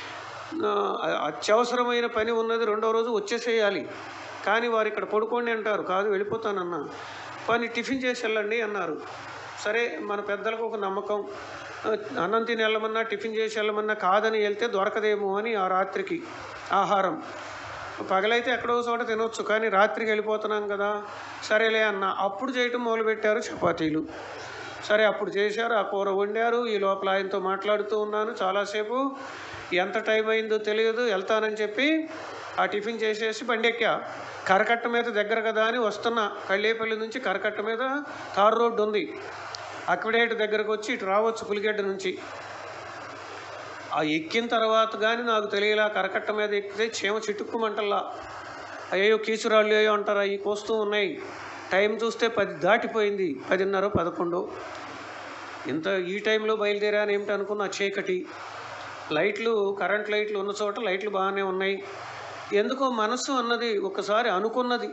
A: అత్యవసరమైన పని ఉన్నది, 2వ రోజు వచ్చేసేయాలి. కానీ వారు ఇక్కడ పడుకోండి అంటారు. కాదు, వెళ్ళిపోతానన్నా. పని టిఫిన్ చేసి వెళ్ళండి అన్నారు. సరే, మన పెద్దలకు ఒక నమ్మకం. అన్నం తిని వెళ్ళమన్నా, టిఫిన్ చేసి వెళ్ళమన్నా కాదని వెళ్తే దొరకదేమో అని ఆ రాత్రికి ఆహారం. పగలైతే ఎక్కడో చోట తినొచ్చు, కానీ రాత్రికి వెళ్ళిపోతున్నాం కదా, సరేలే అన్న. అప్పుడు చేయటం మొదలుపెట్టారు చపాతీలు. సరే, అప్పుడు చేశారు, ఆ కూర వండారు. ఈ లోపల ఆయనతో మాట్లాడుతూ ఉన్నాను చాలాసేపు. ఎంత టైం అయిందో తెలియదు. వెళ్తానని చెప్పి ఆ టిఫిన్ చేసేసి బండెక్కా. కరకట్ట మీద దగ్గర కదా అని వస్తున్నా. కళ్ళేపల్లి నుంచి కరకట్ట మీద తారు రోడ్డు ఉంది. అక్విడేట్ దగ్గరకు వచ్చి ఇటు రావచ్చు పులిగడ్డ నుంచి. ఆ ఎక్కిన తర్వాత కానీ నాకు తెలియలా. కరకట్ట మీద ఎక్కితే చీమ చిటుక్కుమంటల్లా. అయ్యో కీచురాళ్ళు అయ్యో అంటారా, ఈ కోస్తూ ఉన్నాయి. టైం చూస్తే 10 దాటిపోయింది. 10:30, 11. ఇంత ఈ టైంలో బయలుదేరాను ఏమిటి అనుకున్న. చీకటి, లైట్లు, కరెంట్ లైట్లు ఉన్న చోట లైట్లు బాగానే ఉన్నాయి. ఎందుకో మనసు అన్నది ఒకసారి అనుకున్నది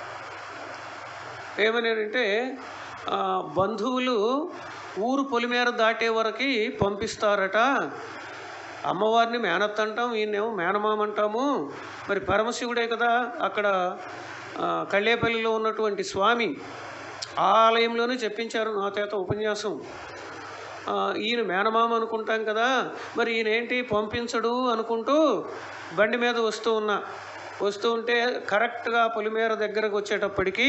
A: ఏమని అంటే, బంధువులు ఊరు పొలిమేర దాటే వరకు పంపిస్తారట. అమ్మవారిని మేనత్త అంటాం, ఈయనేమో మేనమామ అంటాము. మరి పరమశివుడే కదా. అక్కడ కళ్ళేపల్లిలో ఉన్నటువంటి స్వామి ఆ ఆలయంలోనే చెప్పించారు నా చేత ఉపన్యాసం. ఈయన మేనమామ అనుకుంటాం కదా, మరి ఈయన ఏంటి పంపించడు అనుకుంటూ బండి మీద వస్తూ ఉంటే కరెక్ట్గా పొలిమేర దగ్గరకు వచ్చేటప్పటికి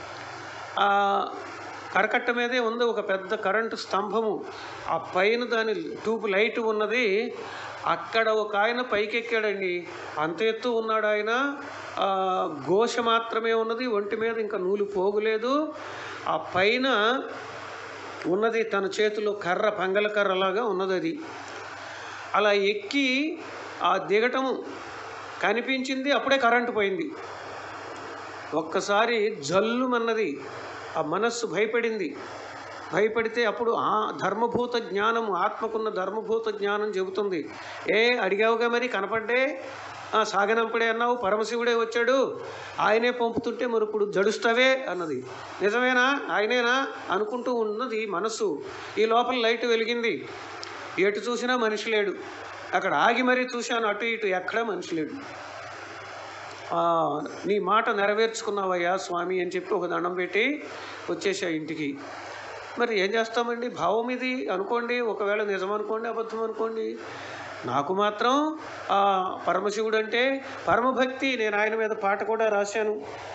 A: కరకట్ట మీదే ఉంది ఒక పెద్ద కరెంటు స్తంభము. ఆ పైన దాని ట్యూబ్ లైట్ ఉన్నది. అక్కడ ఒక ఆయన పైకెక్కాడండి. అంత ఎత్తు ఉన్నాడు ఆయన. ఘోష మాత్రమే ఉన్నది, ఒంటి మీద ఇంకా నూలు పోగులేదు. ఆ పైన ఉన్నది తన చేతిలో కర్ర, పంగల కర్రలాగా ఉన్నది. అది అలా ఎక్కి ఆ దిగటము కనిపించింది. అప్పుడే కరెంటు పోయింది. ఒక్కసారి జల్లుమన్నది. ఆ మనస్సు భయపడితే అప్పుడు ఆ ధర్మభూత జ్ఞానము, ఆత్మకున్న ధర్మభూత జ్ఞానం చెబుతుంది. అడిగావుగా మరి, కనపడ్డే, సాగనంపడే అన్నావు, పరమశివుడే వచ్చాడు, ఆయనే పంపుతుంటే మరి ఇప్పుడు జడుస్తావే అన్నది. నిజమేనా, ఆయనేనా అనుకుంటూ ఉన్నది మనస్సు. ఈ లోపల లైట్ వెలిగింది. ఎటు చూసినా మనిషి లేడు. అక్కడ ఆగి మరీ చూశాను, అటు ఇటు ఎక్కడా మనిషి లేడు. నీ మాట నెరవేర్చుకున్నావయ్యా స్వామి అని చెప్పి ఒక దండం పెట్టి వచ్చేసా ఇంటికి. మరి ఏం చేస్తామండి, భావం ఇది అనుకోండి. ఒకవేళ నిజం అనుకోండి, అబద్ధం అనుకోండి. నాకు మాత్రం పరమశివుడు అంటే పరమభక్తి. నేను ఆయన మీద పాట కూడా రాశాను.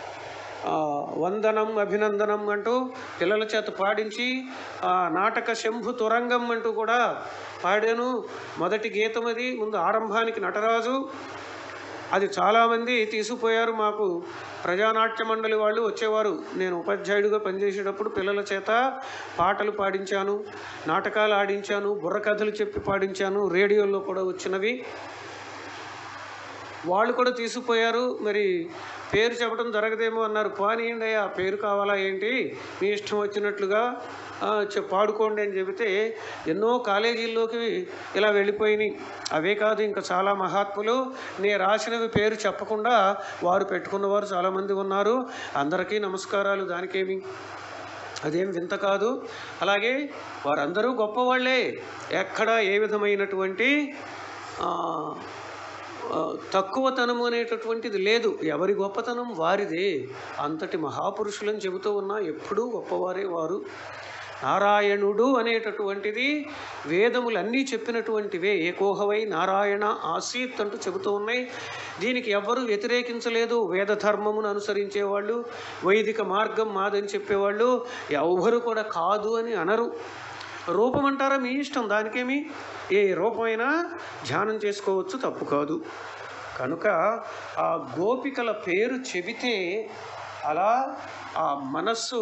A: వందనం అభినందనం అంటూ పిల్లల చేత పాడించి, నాటక శంభు తురంగం అంటూ కూడా పాడాను. మొదటి గీతం అది. ముందు ఆరంభానికి నటరాజు, అది చాలామంది తీసుకుపోయారు. మాకు ప్రజానాట్య మండలి వాళ్ళు వచ్చేవారు. నేను ఉపాధ్యాయుడిగా పనిచేసేటప్పుడు పిల్లల చేత పాటలు పాడించాను, నాటకాలు ఆడించాను, బుర్రకథలు చెప్పి పాడించాను. రేడియోలో కూడా వచ్చినవి. వాళ్ళు కూడా తీసుకుపోయారు. మరి పేరు చెప్పడం జరగదేమో అన్నారు. పోనీయండి, ఆ పేరు కావాలా ఏంటి, మీ ఇష్టం వచ్చినట్లుగా పాడుకోండి అని చెబితే ఎన్నో కాలేజీల్లోకి ఇలా వెళ్ళిపోయినాయి. అవే కాదు, ఇంకా చాలా మహాత్ములు నేను రాసినవి పేరు చెప్పకుండా వారు పెట్టుకున్నవారు చాలామంది ఉన్నారు. అందరికీ నమస్కారాలు, దానికేమి అదేం వింత కాదు. అలాగే వారందరూ గొప్పవాళ్లే, ఎక్కడ ఏ విధమైనటువంటి తక్కువతనము అనేటటువంటిది లేదు. ఎవరి గొప్పతనం వారిదే. అంతటి మహాపురుషులని చెబుతూ ఉన్నా ఎప్పుడూ గొప్పవారే వారు. నారాయణుడు అనేటటువంటిది వేదములన్నీ చెప్పినటువంటివే. ఏకోహవై నారాయణ ఆసీత్ అంటూ చెబుతూ ఉన్నాయి. దీనికి ఎవ్వరూ వ్యతిరేకించలేదు. వేద ధర్మమును అనుసరించేవాళ్ళు, వైదిక మార్గం మాదని చెప్పేవాళ్ళు ఎవ్వరు కూడా కాదు అని అనరు. రూపం అంటారా మీ ఇష్టం, దానికేమి, ఏ రూపమైనా ధ్యానం చేసుకోవచ్చు, తప్పు కాదు. కనుక ఆ గోపికల పేరు చెబితే అలా ఆ మనస్సు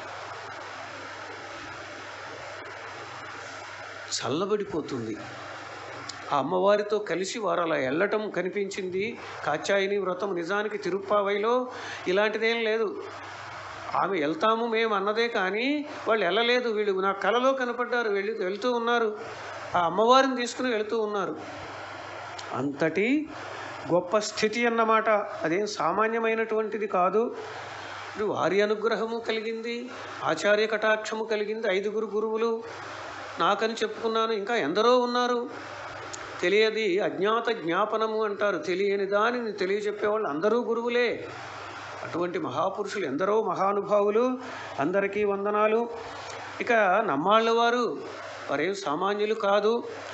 A: చల్లబడిపోతుంది. ఆ అమ్మవారితో కలిసి వారు అలా వెళ్ళటం కనిపించింది. కాత్యాయని వ్రతం నిజానికి తిరుప్పావైలో ఇలాంటిదేం లేదు. ఆమె వెళ్తాము మేము అన్నదే కానీ వాళ్ళు వెళ్ళలేదు. వీళ్ళు నా కలలో కనపడ్డారు, వెళ్తూ ఉన్నారు, ఆ అమ్మవారిని తీసుకుని వెళుతూ ఉన్నారు. అంతటి గొప్ప స్థితి అన్నమాట. అదేం సామాన్యమైనటువంటిది కాదు. వారి అనుగ్రహము కలిగింది, ఆచార్య కటాక్షము కలిగింది. 5 గురువులు నాకని చెప్పుకున్నాను, ఇంకా ఎందరో ఉన్నారు. తెలియది అజ్ఞాత జ్ఞాపనము అంటారు. తెలియని దానిని తెలియజెప్పేవాళ్ళు అందరూ గురువులే. అటువంటి మహాపురుషులు ఎందరో మహానుభావులు, అందరికీ వందనాలు. ఇక నమ్మాళ్ళ వారు వారేం సామాన్యులు కాదు.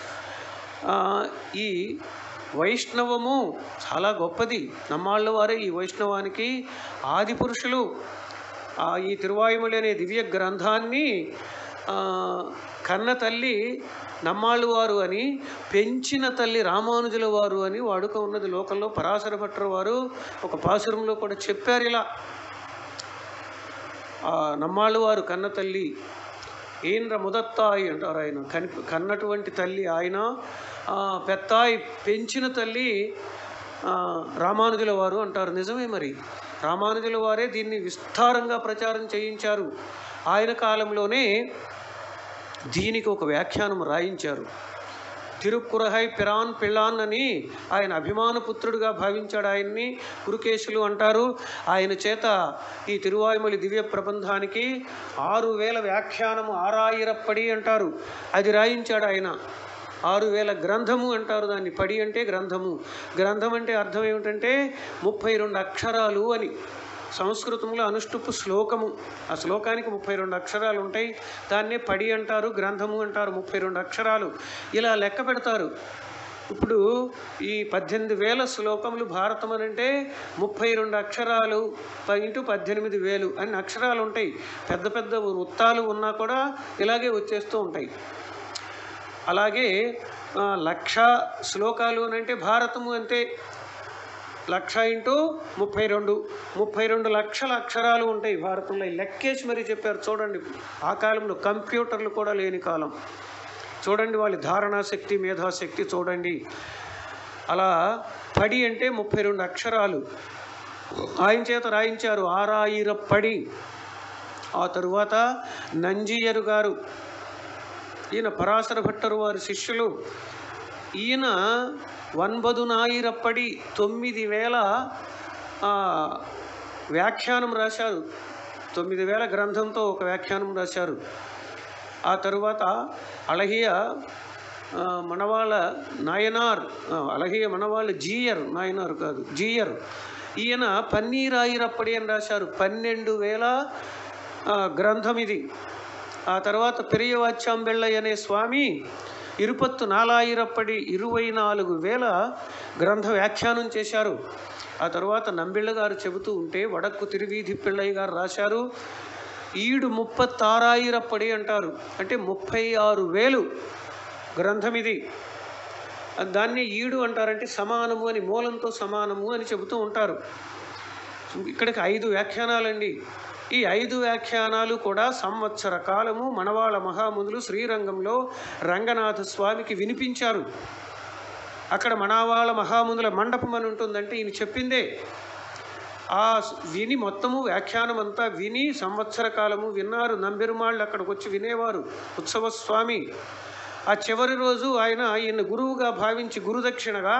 A: ఈ వైష్ణవము చాలా గొప్పది. నమ్మాళ్ళ వారే ఈ వైష్ణవానికి ఆది పురుషులు. ఈ తిరువాయుమలి అనే దివ్య గ్రంథాన్ని కన్న తల్లి నమ్మాళ్ళు వారు అని, పెంచిన తల్లి రామానుజుల వారు అని వాడుక ఉన్నది లోకంలో. పరాశర భట్టర్ వారు ఒక పాసురంలో కూడా చెప్పారు ఇలా, నమ్మాళ్ళు వారు కన్న తల్లి ఏంద్ర ముదత్తాయి అంటారు ఆయన, కన్నటువంటి తల్లి ఆయన. పెత్తాయి పెంచిన తల్లి రామానుజుల వారు అంటారు. నిజమే, మరి రామానుజుల వారే దీన్ని విస్తారంగా ప్రచారం చేయించారు. ఆయన కాలంలోనే దీనికి ఒక వ్యాఖ్యానం రాయించారు. తిరుక్కురహై పిరాన్ పిళ్ళాన్ అని ఆయన అభిమానపుత్రుడిగా భావించాడు. ఆయన్ని కురుకేశులు అంటారు. ఆయన చేత ఈ తిరువాయుమలి దివ్య ప్రబంధానికి 6000 వ్యాఖ్యానము, 6000 పడి అంటారు, అది రాయించాడు ఆయన. 6000 గ్రంథము అంటారు దాన్ని. పడి అంటే గ్రంథము. గ్రంథం అంటే అర్థం ఏమిటంటే 32 అక్షరాలు అని. సంస్కృతంలో అనుష్టుపు శ్లోకము, ఆ శ్లోకానికి 32 అక్షరాలు ఉంటాయి. దాన్నే పడి అంటారు, గ్రంథము అంటారు. 32 అక్షరాలు ఇలా లెక్క పెడతారు. ఇప్పుడు ఈ 18,000 శ్లోకములు భారతం అని అంటే 32 అక్షరాలు ఇంటూ 18,000 అన్ని అక్షరాలు ఉంటాయి. పెద్ద పెద్ద వృత్తాలు ఉన్నా కూడా ఇలాగే వచ్చేస్తూ ఉంటాయి. అలాగే 1,00,000 శ్లోకాలు అని అంటే భారతము అంతే. 1,00,000 ఇంటూ 32 లక్షల అక్షరాలు ఉంటాయి భారతంలో. లెక్కేసి మరీ చెప్పారు చూడండి. ఆ కాలంలో కంప్యూటర్లు కూడా లేని కాలం. చూడండి వాళ్ళ ధారణాశక్తి, మేధాశక్తి చూడండి. అలా పడి అంటే 32 అక్షరాలు ఆయన చేత రాయించారు. 6000 పడి. ఆ తరువాత నంజీయరు గారు, ఈయన పరాశర భట్టరు వారి శిష్యులు. ఈయన 9,000 పడి 9,000 వ్యాఖ్యానం రాశారు. 9,000 గ్రంథంతో ఒక వ్యాఖ్యానం రాశారు. ఆ తరువాత అళగియ మనవాళ్ళ నాయనార్, అళగియ మనవాళ్ళ జీయర్, నాయనార్ కాదు జీయర్, ఈయన 12,000 పడి అని రాశారు. 12,000 గ్రంథం ఇది. ఆ తర్వాత పెరియవాచ్యాంబెళ్ళై అనే స్వామి 24,000 పడి 24,000 గ్రంథ వ్యాఖ్యానం చేశారు. ఆ తర్వాత నంబిళ్ళ గారు చెబుతూ ఉంటే వడక్కు తిరువీధి పిళ్ళయ్య గారు రాశారు. ఈడు 36,000 పడి అంటారు, అంటే 36,000 గ్రంథం ఇది. దాన్ని ఈడు అంటారంటే సమానము అని, మూలంతో సమానము అని చెబుతూ ఉంటారు. ఇక్కడికి 5 వ్యాఖ్యానాలండి. ఈ 5 వ్యాఖ్యానాలు కూడా సంవత్సర కాలము మనవాళ్ళ మహామునులు శ్రీరంగంలో రంగనాథ స్వామికి వినిపించారు. అక్కడ మనవాళ్ళ మహామునుల మండపం అని ఉంటుందంటే ఈయన చెప్పిందే. విని మొత్తము వ్యాఖ్యానం అంతా విని సంవత్సర కాలము విన్నారు. నంబెరుమాళ్ళు అక్కడికి వచ్చి వినేవారు. ఉత్సవస్వామి ఆ చివరి రోజు ఈయన గురువుగా భావించి గురుదక్షిణగా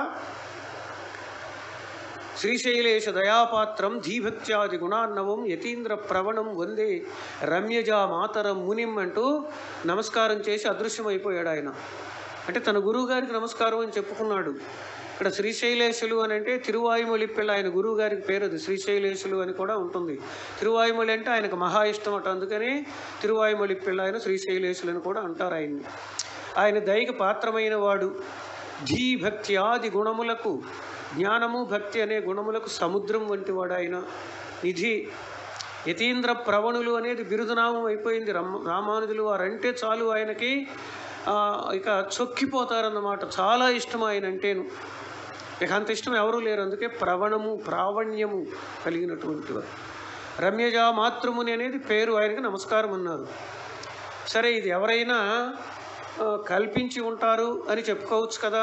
A: శ్రీశైలేశ దయాపాత్రం ధీభక్త్యాది గుణార్ణవం యతీంద్ర ప్రవణం వందే రమ్యజా మాతరం మునిం అంటూ నమస్కారం చేసి అదృశ్యమైపోయాడు ఆయన. అంటే తన గురువు గారికి నమస్కారం అని చెప్పుకున్నాడు. ఇక్కడ శ్రీశైలేశులు అని అంటే తిరువాయుమొళి పిల్ల, ఆయన గురువు గారికి పేరు అది. శ్రీశైలేశులు అని కూడా ఉంటుంది. తిరువాయుమొళి అంటే ఆయనకు మహా ఇష్టం అట, అందుకని తిరువాయుమొళి పిల్ల ఆయన శ్రీశైలేశులు అని కూడా అంటారు ఆయన్ని. ఆయన దయకి పాత్రమైన వాడు. ధీభక్త్యాది గుణములకు, జ్ఞానము భక్తి అనే గుణములకు సముద్రం వంటి వాడు ఆయన. నిధి యతీంద్ర ప్రవణులు అనేది బిరుదునామం అయిపోయింది. రామానుజులు వారంటే చాలు ఆయనకి ఇక చొక్కిపోతారన్నమాట. చాలా ఇష్టం ఆయన అంటేను. ఇక అంత ఇష్టం ఎవరూ లేరు. అందుకే ప్రవణము ప్రావణ్యము కలిగినటువంటి వారు. రమ్యజా మాతృముని అనేది పేరు, ఆయనకి నమస్కారం అన్నారు. సరే, ఇది ఎవరైనా కల్పించి ఉంటారు అని చెప్పుకోవచ్చు కదా.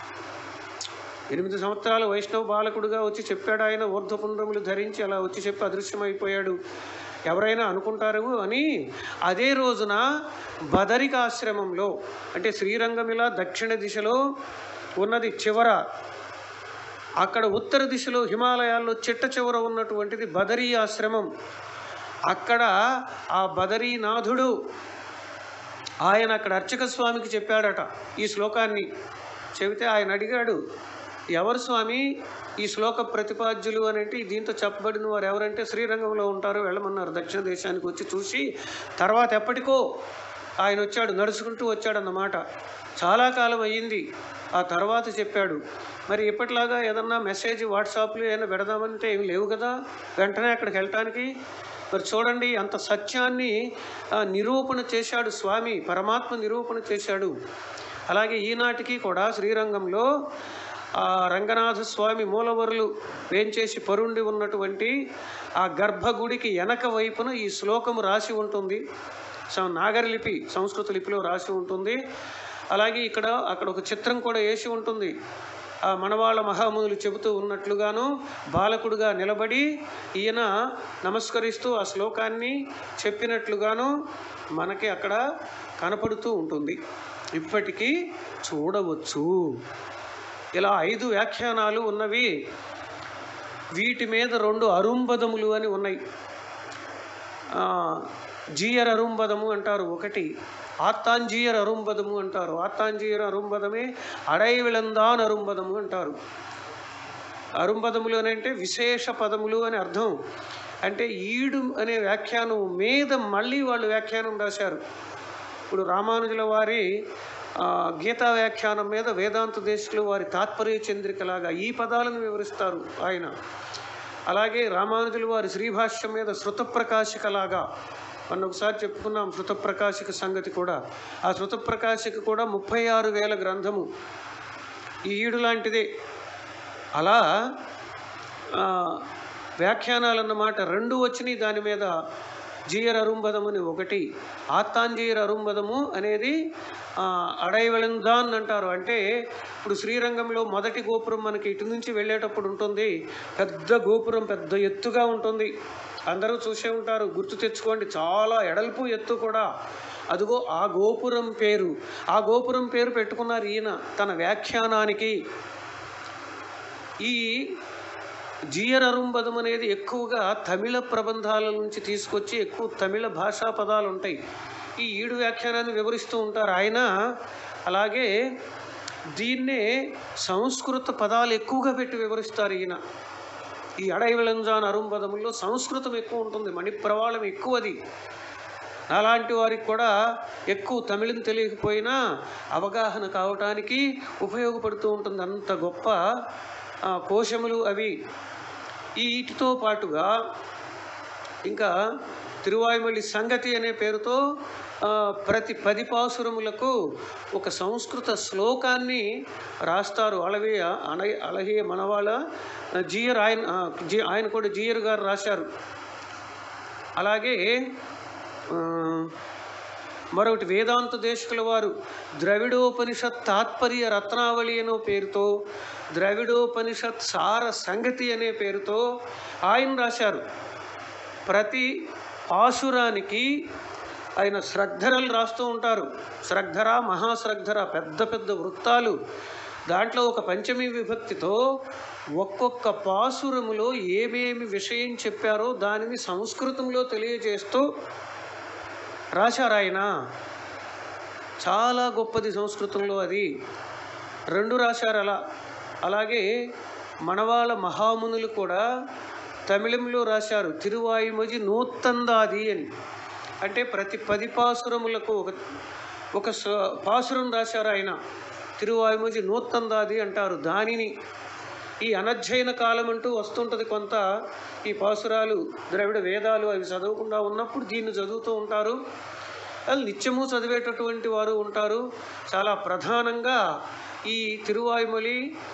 A: 8 సంవత్సరాల వైష్ణవ బాలకుడుగా వచ్చి చెప్పాడు ఆయన. ఊర్ధ్వపుండ్రములు ధరించి అలా వచ్చి చెప్పి అదృశ్యమైపోయాడు. ఎవరైనా అనుకుంటారు అని. అదే రోజున బదరికాశ్రమంలో, అంటే శ్రీరంగం ఇలా దక్షిణ దిశలో ఉన్నది చివర, అక్కడ ఉత్తర దిశలో హిమాలయాల్లో చిట్ట చివర ఉన్నటువంటిది బదరీ ఆశ్రమం. అక్కడ ఆ బదరీనాథుడు ఆయన అక్కడ అర్చక స్వామికి చెప్పాడట ఈ శ్లోకాన్ని. చెబితే ఆయన అడిగాడు, ఎవరు స్వామి ఈ శ్లోక ప్రతిపాద్యులు అని అంటే, దీంతో చెప్పబడిన వారు ఎవరంటే శ్రీరంగంలో ఉంటారు, వెళ్ళమన్నారు. దక్షిణ దేశానికి వచ్చి చూసి తర్వాత ఎప్పటికో ఆయన వచ్చాడు, నడుచుకుంటూ వచ్చాడన్నమాట. చాలా కాలం అయ్యింది. ఆ తర్వాత చెప్పాడు. మరి ఎప్పటిలాగా ఏదన్నా మెసేజ్ వాట్సాప్లో ఏదైనా పెడదామంటే ఏమి లేవు కదా వెంటనే అక్కడికి వెళ్ళటానికి. మరి చూడండి, అంత సత్యాన్ని నిరూపణ చేశాడు స్వామి, పరమాత్మ నిరూపణ చేశాడు. అలాగే ఈనాటికి కూడా శ్రీరంగంలో రంగనాథ స్వామి మూలవరులు వేంచేసి పరుండి ఉన్నటువంటి ఆ గర్భగుడికి వెనక వైపున ఈ శ్లోకము రాసి ఉంటుంది. నాగరి లిపి, సంస్కృత లిపిలో రాసి ఉంటుంది. అలాగే అక్కడ ఒక చిత్రం కూడా వేసి ఉంటుంది. ఆ మనవాళ్ళ మహామునులు చెబుతూ ఉన్నట్లుగాను బాలకుడుగా నిలబడి ఈయన నమస్కరిస్తూ ఆ శ్లోకాన్ని చెప్పినట్లుగాను మనకి అక్కడ కనపడుతూ ఉంటుంది. ఇప్పటికీ చూడవచ్చు. ఇలా 5 వ్యాఖ్యానాలు ఉన్నవి. వీటి మీద 2 అరుంబదములు అని ఉన్నాయి. జీయర్ అరుంబదము అంటారు ఒకటి, ఆత్తాంజీయర్ అరుంబదము అంటారు. ఆత్తాంజీయర్ అరుంబదమే అడైవిళందాన్ అరుంబదము అంటారు. అరుంబదములు అని అంటే విశేష పదములు అని అర్థం. అంటే ఈడు అనే వ్యాఖ్యానం మీద మళ్ళీ వాళ్ళు వ్యాఖ్యానం రాశారు. ఇప్పుడు రామానుజుల వారి గీతా వ్యాఖ్యానం మీద వేదాంత దేశకులు వారి తాత్పర్య చంద్రికలాగా ఈ పదాలను వివరిస్తారు ఆయన. అలాగే రామానుజులు వారి శ్రీభాష్యం మీద శృతప్రకాశికలాగా మనం ఒకసారి చెప్పుకున్నాం. శృతప్రకాశిక సంగతి కూడా, ఆ శృతప్రకాశిక కూడా 36,000 గ్రంథము ఈ ఈడు లాంటిదే. అలా వ్యాఖ్యానాలు అన్నమాట 2 వచ్చినాయి దాని మీద. జీయర్ అరుంబదం అని ఒకటి, ఆత్తాంజీయర్ అరుంబదము అనేది అడైవెళందాన్ అంటారు. అంటే ఇప్పుడు శ్రీరంగంలో మొదటి గోపురం మనకి ఇటు నుంచి వెళ్ళేటప్పుడు ఉంటుంది. పెద్ద గోపురం, పెద్ద ఎత్తుగా ఉంటుంది. అందరూ చూసే ఉంటారు, గుర్తు తెచ్చుకోండి. చాలా ఎడల్పు ఎత్తు కూడా. అదిగో ఆ గోపురం పేరు. ఆ గోపురం పేరు పెట్టుకున్నారు ఈయన తన వ్యాఖ్యానానికి. ఈ జీయర్ అరుంబదం అనేది ఎక్కువగా తమిళ ప్రబంధాల నుంచి తీసుకొచ్చి ఎక్కువ తమిళ భాషా పదాలు ఉంటాయి. ఈ ఈడు వ్యాఖ్యానాన్ని వివరిస్తూ ఉంటారు ఆయన. అలాగే దీన్నే సంస్కృత పదాలు ఎక్కువగా పెట్టి వివరిస్తారు ఈయన. ఈ అడైవిళంజాన్ అరుంబదముల్లో సంస్కృతం ఎక్కువ ఉంటుంది, మణిప్రవాళం ఎక్కువది. అలాంటి వారికి కూడా ఎక్కువ తమిళం తెలియకపోయినా అవగాహన కావటానికి ఉపయోగపడుతూ ఉంటుంది. అంత గొప్ప కోశములు అవి. వీటితో పాటుగా ఇంకా తిరువాయుమొళి సంగతి అనే పేరుతో ప్రతి 10 పాసురములకు ఒక సంస్కృత శ్లోకాన్ని రాస్తారు. అళహియ మనవాళ్ళ జీయర్ ఆయన కూడా జీయర్ గారు రాశారు. అలాగే మరొకటి వేదాంత దేశకుల వారు ద్రవిడోపనిషత్ తాత్పర్య రత్నావళి అనే పేరుతో, ద్రవిడోపనిషత్ సార సంగతి అనే పేరుతో ఆయన రాశారు. ప్రతి పాసురానికి ఆయన శ్రద్ధరలు రాస్తూ ఉంటారు. శ్రద్ధర, మహాశ్రద్ధర, పెద్ద పెద్ద వృత్తాలు. దాంట్లో ఒక పంచమి విభక్తితో ఒక్కొక్క పాసురములో ఏమేమి విషయం చెప్పారో దానిని సంస్కృతంలో తెలియజేస్తూ రాశారు ఆయన. చాలా గొప్పది సంస్కృతంలో అది. 2 రాశారు అలా. అలాగే మనవాళ్ళ మహామునులు కూడా తమిళంలో రాశారు. తిరువాయిమొజి నూత్తందాది అని. అంటే ప్రతి 10 పాసురములకు ఒక పాసురం రాశారు ఆయన. తిరువాయిమొజి నూత్తందాది అంటారు దానిని. ఈ అనధ్యయన కాలం అంటూ వస్తుంటుంది కొంత. ఈ పాసురాలు ద్రవిడ వేదాలు అవి చదవకుండా ఉన్నప్పుడు దీన్ని చదువుతూ ఉంటారు. అది నిత్యము చదివేటటువంటి వారు ఉంటారు. చాలా ప్రధానంగా ఈ తిరువాయిమొళి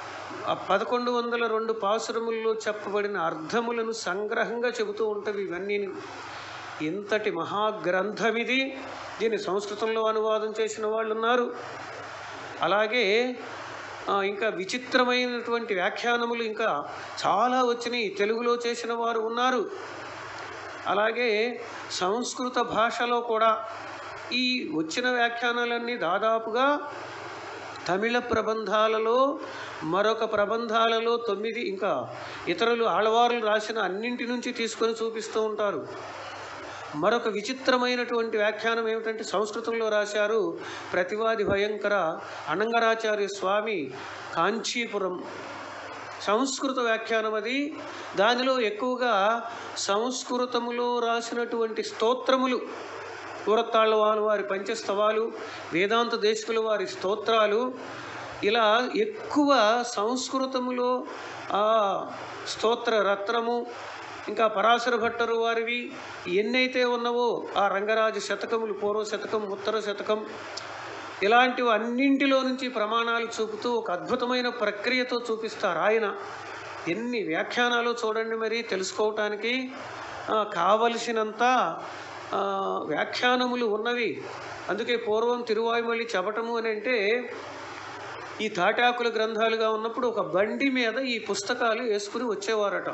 A: 1102 పాసురముల్లో చెప్పబడిన అర్థములను సంగ్రహంగా చెబుతూ ఉంటుంది. ఇవన్నీ ఇంతటి మహాగ్రంథం ఇది. దీన్ని సంస్కృతంలో అనువాదం చేసిన వాళ్ళు ఉన్నారు. అలాగే ఇంకా విచిత్రమైనటువంటి వ్యాఖ్యానములు ఇంకా చాలా వచ్చినాయి. తెలుగులో చేసిన వారు ఉన్నారు. అలాగే సంస్కృత భాషలో కూడా ఈ వచ్చిన వ్యాఖ్యానాలన్నీ దాదాపుగా తమిళ ప్రబంధాలలో, మరొక ప్రబంధాలలో 9 ఇంకా ఇతరులు ఆళ్వారులు రాసిన అన్నింటి నుంచి తీసుకొని చూపిస్తూ ఉంటారు. మరొక విచిత్రమైనటువంటి వ్యాఖ్యానం ఏమిటంటే సంస్కృతంలో రాశారు. ప్రతివాది భయంకర అనంగరాచార్య స్వామి, కాంచీపురం. సంస్కృత వ్యాఖ్యానం అది. దానిలో ఎక్కువగా సంస్కృతములో రాసినటువంటి స్తోత్రములు, పూరత్తాళ్ళ వారి పంచస్తవాలు, వేదాంత దేశకుల వారి స్తోత్రాలు, ఇలా ఎక్కువ సంస్కృతములో స్తోత్ర రత్నము, ఇంకా పరాశర భట్టరు వారివి ఎన్నైతే ఉన్నవో ఆ రంగరాజ శతకములు, పూర్వ శతకం, ఉత్తర శతకం, ఇలాంటివి అన్నింటిలో నుంచి ప్రమాణాలు చూపుతూ ఒక అద్భుతమైన ప్రక్రియతో చూపిస్తారు ఆయన. ఎన్ని వ్యాఖ్యానాలు చూడండి మరి తెలుసుకోవటానికి. కావలసినంత వ్యాఖ్యానములు ఉన్నవి. అందుకే పూర్వం తిరువాయిమొళి చెప్పటము అని అంటే ఈ తాటాకుల గ్రంథాలుగా ఉన్నప్పుడు ఒక బండి మీద ఈ పుస్తకాలు వేసుకుని వచ్చేవారట.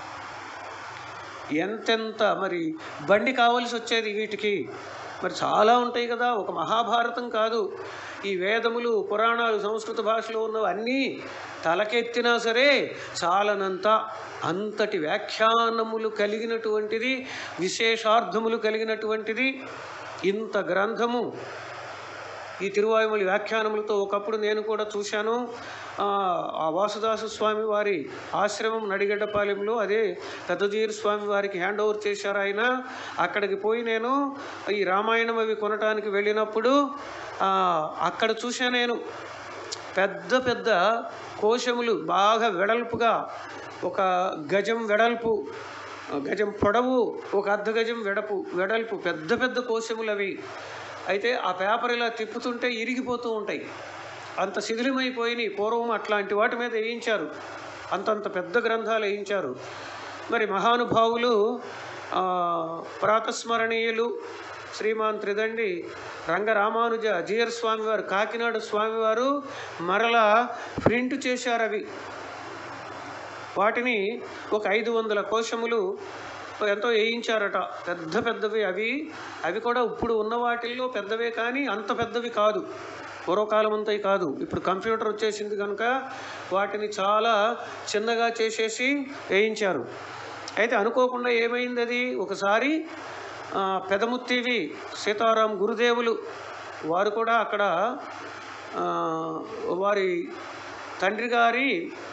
A: ఎంతెంత మరి బండి కావలసి వచ్చేది వీటికి. మరి చాలా ఉంటాయి కదా, ఒక మహాభారతం కాదు. ఈ వేదములు, పురాణాలు సంస్కృత భాషలో ఉన్నవి అన్నీ తలకెత్తినా సరే చాలనంత అంతటి వ్యాఖ్యానములు కలిగినటువంటిది, విశేషార్థములు కలిగినటువంటిది ఇంత గ్రంథము. ఈ తిరువాయిమొళి వ్యాఖ్యానములతో ఒకప్పుడు నేను కూడా చూశాను. ఆ వాసుదాసు స్వామి వారి ఆశ్రమం నడిగడ్డపాలెంలో, అదే పెద్దజీరు స్వామి వారికి హ్యాండ్ ఓవర్ చేశారు ఆయన. అక్కడికి పోయి నేను ఈ రామాయణం అవి కొనటానికి వెళ్ళినప్పుడు అక్కడ చూశాను నేను. పెద్ద పెద్ద కోశములు, బాగా వెడల్పుగా, 1 గజం వెడల్పు, గజం పొడవు, 1 అర్ధ గజం వెడల్పు పెద్ద పెద్ద కోశములు అవి. అయితే ఆ పేపర్ ఇలా తిప్పుతుంటే ఇరిగిపోతూ ఉంటాయి. అంత శిథిలమైపోయినాయి. పూర్వం అట్లాంటి వాటి మీద వేయించారు. అంతంత పెద్ద గ్రంథాలు వేయించారు. మరి మహానుభావులు, ప్రాతస్మరణీయులు శ్రీమాన్ త్రిదండి రంగరామానుజ జీయర్ స్వామివారు, కాకినాడ స్వామివారు మరలా ప్రింట్ చేశారు అవి. వాటిని ఒక 500 కోశములు ఎంతో వేయించారట. పెద్ద పెద్దవి అవి కూడా ఇప్పుడు ఉన్న వాటిల్లో పెద్దవే, కానీ అంత పెద్దవి కాదు. పూర్వకాలం అంతా కాదు. ఇప్పుడు కంప్యూటర్ వచ్చేసింది కనుక వాటిని చాలా చిన్నగా చేసేసి వేయించారు. అయితే అనుకోకుండా ఏమైంది, అది ఒకసారి పెదముత్తివి సీతారాం గురుదేవులు వారు కూడా అక్కడ వారి తండ్రి గారి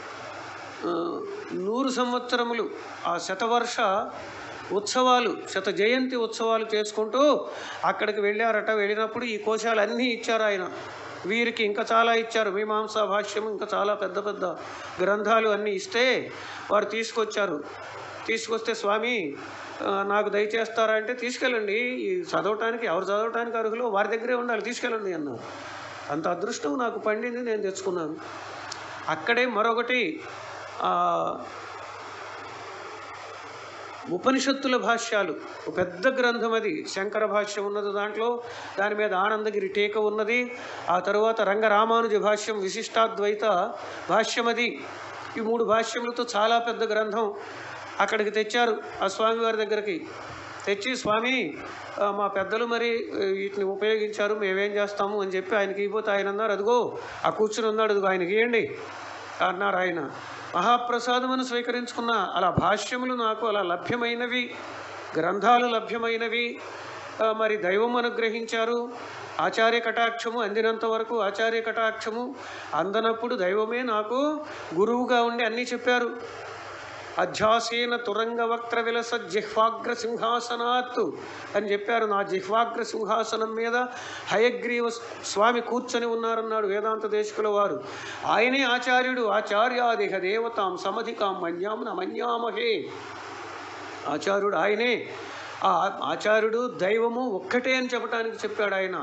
A: 100 సంవత్సరములు ఆ శతవర్ష ఉత్సవాలు, శత జయంతి ఉత్సవాలు చేసుకుంటూ అక్కడికి వెళ్ళారట. వెళ్ళినప్పుడు ఈ కోశాలు అన్నీ ఇచ్చారు ఆయన. వీరికి ఇంకా చాలా ఇచ్చారు. మీమాంసా భాష్యం, ఇంకా చాలా పెద్ద పెద్ద గ్రంథాలు అన్నీ ఇస్తే వారు తీసుకొస్తే స్వామి నాకు దయచేస్తారా అంటే, తీసుకెళ్ళండి, ఈ చదవటానికి ఎవరు చదవటానికి అర్హులో వారి దగ్గరే ఉండాలి, తీసుకెళ్ళండి అన్నారు. అంత అదృష్టం నాకు పండింది, నేను తెచ్చుకున్నాను. అక్కడే మరొకటి ఉపనిషత్తుల భాష్యాలు, ఒక పెద్ద గ్రంథం అది. శంకర భాష్యం ఉన్నది దాంట్లో, దాని మీద ఆనందగిరి టీక ఉన్నది. ఆ తరువాత రంగరామానుజ భాష్యం, విశిష్టాద్వైత భాష్యం అది. ఈ 3 భాష్యములతో చాలా పెద్ద గ్రంథం అక్కడికి తెచ్చారు. ఆ స్వామివారి దగ్గరికి తెచ్చి, స్వామి మా పెద్దలు మరి వీటిని ఉపయోగించారు, మేమేం చేస్తాము అని చెప్పి ఆయనకి ఇవ్వతే ఆయన అన్నారు, అదిగో ఆ కూర్చుని ఉన్నాడు, అదిగో ఆయనకి ఇవ్వండి అన్నారు. ఆయన మహాప్రసాదమును స్వీకరించుకున్న. అలా భాష్యములు నాకు అలా లభ్యమైనవి, గ్రంథాలు లభ్యమైనవి. మరి దైవం అనుగ్రహించారు. ఆచార్య కటాక్షము అందినంత వరకు ఆచార్య కటాక్షము, అందనప్పుడు దైవమే నాకు గురువుగా ఉండి అన్నీ చెప్పారు. అధ్యాసేన తురంగ వక్ర విలస జిహ్వాగ్ర సింహాసనాత్తు అని చెప్పారు. నా జిహ్వాగ్ర సింహాసనం మీద హయగ్రీవ స్వామి కూర్చొని ఉన్నారన్నాడు వేదాంత దేశికుల వారు. ఆయనే ఆచార్యుడు. ఆచార్యాదిహ దేవతాం సమధికాం మన్యాం నమన్యామహే. ఆచార్యుడు ఆయనే. ఆ ఆచార్యుడు దైవము ఒక్కటే అని చెప్పడానికి చెప్పాడు ఆయన.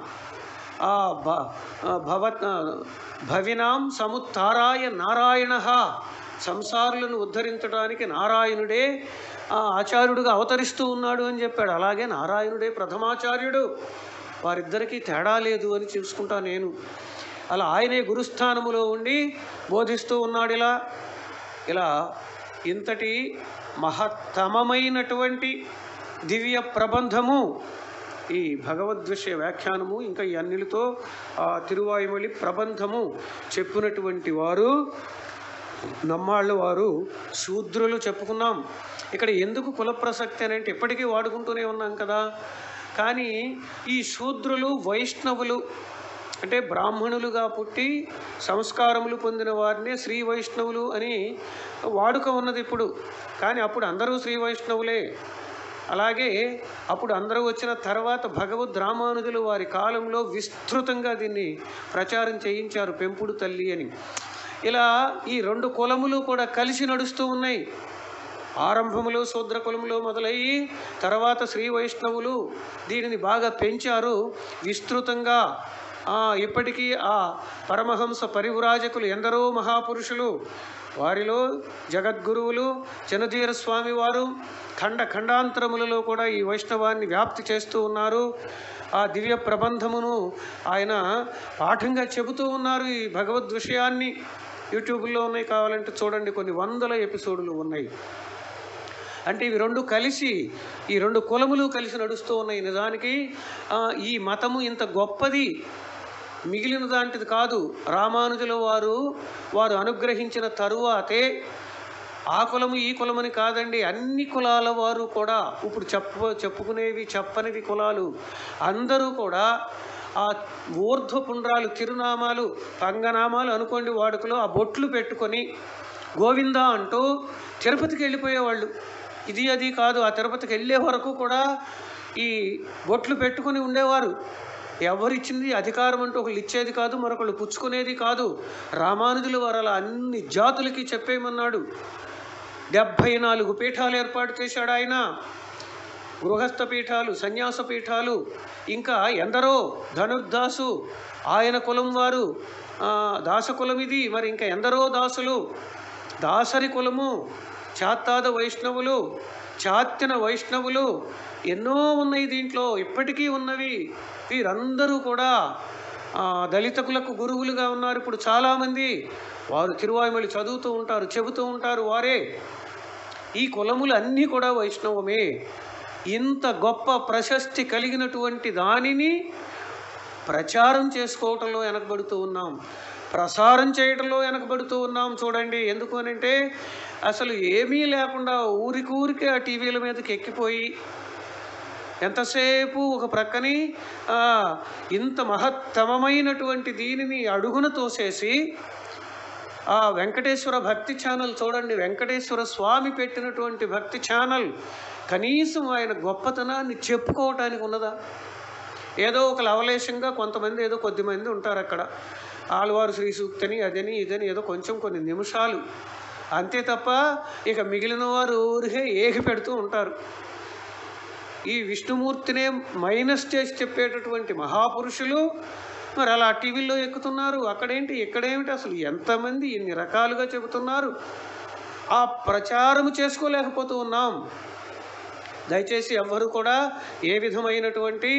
A: భవినాం సముత్తారాయ నారాయణ, సంసారులను ఉద్ధరించడానికి నారాయణుడే ఆచార్యుడుగా అవతరిస్తూ ఉన్నాడు అని చెప్పాడు. అలాగే నారాయణుడే ప్రథమాచార్యుడు, వారిద్దరికీ తేడా లేదు అని చూసుకుంటా నేను. అలా ఆయనే గురుస్థానములో ఉండి బోధిస్తూ ఉన్నాడు. ఇలా ఇంతటి మహత్తమమైనటువంటి దివ్య ప్రబంధము ఈ భగవద్విషయ వ్యాఖ్యానము, ఇంకా ఈ అన్నిటితో తిరువాయుమలి ప్రబంధము చెప్పినటువంటి వారు నమ్మాళ్ళు వారు. శూద్రులు చెప్పుకున్నాం. ఇక్కడ ఎందుకు కుల ప్రసక్తి అని అంటే ఇప్పటికీ వాడుకుంటూనే ఉన్నాం కదా. కానీ ఈ శూద్రులు వైష్ణవులు అంటే బ్రాహ్మణులుగా పుట్టి సంస్కారములు పొందిన వారినే శ్రీ వైష్ణవులు అని వాడుక ఉన్నది ఇప్పుడు. కానీ అప్పుడు అందరూ శ్రీ వైష్ణవులే. అలాగే అప్పుడు అందరూ వచ్చిన తర్వాత భగవద్ రామానుజులు వారి కాలంలో విస్తృతంగా దీన్ని ప్రచారం చేయించారు, పెంపుడు తల్లి అని. ఇలా ఈ 2 కులములు కూడా కలిసి నడుస్తూ ఉన్నాయి. ఆరంభములో శూద్ర కులములో మొదలయ్యి తర్వాత శ్రీ వైష్ణవులు దీనిని బాగా పెంచారు విస్తృతంగా. ఇప్పటికీ ఆ పరమహంస పరివ్రాజకులు ఎందరో మహాపురుషులు, వారిలో జగద్గురువులు చనధీర స్వామి వారు ఖండాంతరములలో కూడా ఈ వైష్ణవాన్ని వ్యాప్తి చేస్తూ ఉన్నారు. ఆ దివ్య ప్రబంధమును ఆయన పాఠంగా చెబుతూ ఉన్నారు. ఈ భగవద్ విషయాన్ని యూట్యూబ్లో ఉన్నాయి, కావాలంటే చూడండి, కొన్ని 100 ఎపిసోడ్లు ఉన్నాయి. అంటే ఇవి 2 కలిసి, ఈ 2 కులములు కలిసి నడుస్తూ ఉన్నాయి. నిజానికి ఈ మతము ఇంత గొప్పది, మిగిలిన దాంటిది కాదు. రామానుజుల వారు అనుగ్రహించిన తరువాతే ఆ కులము ఈ కులమని కాదండి, అన్ని కులాల వారు కూడా ఇప్పుడు చెప్పుకునేవి చెప్పనివి కులాలు అందరూ కూడా ఆ ఊర్ధ్వపుండ్రాలు, తిరునామాలు, పంగనామాలు అనుకోండి వాడుకలో, ఆ బొట్లు పెట్టుకొని గోవిందా అంటూ తిరుపతికి వెళ్ళిపోయేవాళ్ళు. ఇది అది కాదు, ఆ తిరుపతికి వెళ్ళే వరకు కూడా ఈ బొట్లు పెట్టుకొని ఉండేవారు. ఎవరిచ్చింది అధికారం అంటూ ఒకళ్ళు ఇచ్చేది కాదు, మరొకళ్ళు పుచ్చుకునేది కాదు. రామానుజుల వారు అలా అన్ని జాతులకి చెప్పేయమన్నాడు. 74 పీఠాలు ఏర్పాటు చేశాడు ఆయన. గృహస్థ పీఠాలు, సన్యాస పీఠాలు, ఇంకా ఎందరో ధనుర్దాసు ఆయన కులం వారు, దాసకులం ఇది. మరి ఇంకా ఎందరో దాసులు, దాసరి కులము, చాత్తాద వైష్ణవులు, చాత్యన వైష్ణవులు ఎన్నో ఉన్నాయి దీంట్లో, ఇప్పటికీ ఉన్నవి. వీరందరూ కూడా దళిత కులకు గురువులుగా ఉన్నారు ఇప్పుడు చాలామంది. వారు తిరువాయుమలి చదువుతూ ఉంటారు, చెబుతూ ఉంటారు. వారే ఈ కులములు అన్నీ కూడా వైష్ణవమే. ఇంత గొప్ప ప్రశస్తి కలిగినటువంటి దానిని ప్రచారం చేసుకోవటంలో వెనకబడుతూ ఉన్నాం, ప్రసారం చేయటంలో వెనకబడుతూ ఉన్నాం. చూడండి, ఎందుకు అనంటే అసలు ఏమీ లేకుండా ఊరికే ఆ టీవీల మీదకి ఎక్కిపోయి ఎంతసేపు ఒక ప్రక్కని ఇంత మహత్తమమైనటువంటి దీనిని అడుగున తోసేసి ఆ వెంకటేశ్వర భక్తి ఛానల్ చూడండి, వెంకటేశ్వర స్వామి పెట్టినటువంటి భక్తి ఛానల్ కనీసం ఆయన గొప్పతనాన్ని చెప్పుకోవటానికి ఉన్నదా? ఏదో ఒక లవలేశంగా కొంతమంది, ఏదో కొద్దిమంది ఉంటారు అక్కడ, ఆళ్వారు శ్రీ సూక్తని అదని ఇదని ఏదో కొంచెం కొన్ని నిమిషాలు అంతే తప్ప ఇక మిగిలిన వారు ఊరికే ఏగి పెడుతూ ఉంటారు. ఈ విష్ణుమూర్తినే మైనస్ చేసి చెప్పేటటువంటి మహాపురుషులు మరి అలా టీవీల్లో ఎక్కుతున్నారు. అక్కడేంటి ఇక్కడేమిటి, అసలు ఎంతమంది ఎన్ని రకాలుగా చెబుతున్నారు. ఆ ప్రచారం చేసుకోలేకపోతూ ఉన్నాం. దయచేసి ఎవ్వరూ కూడా ఏ విధమైనటువంటి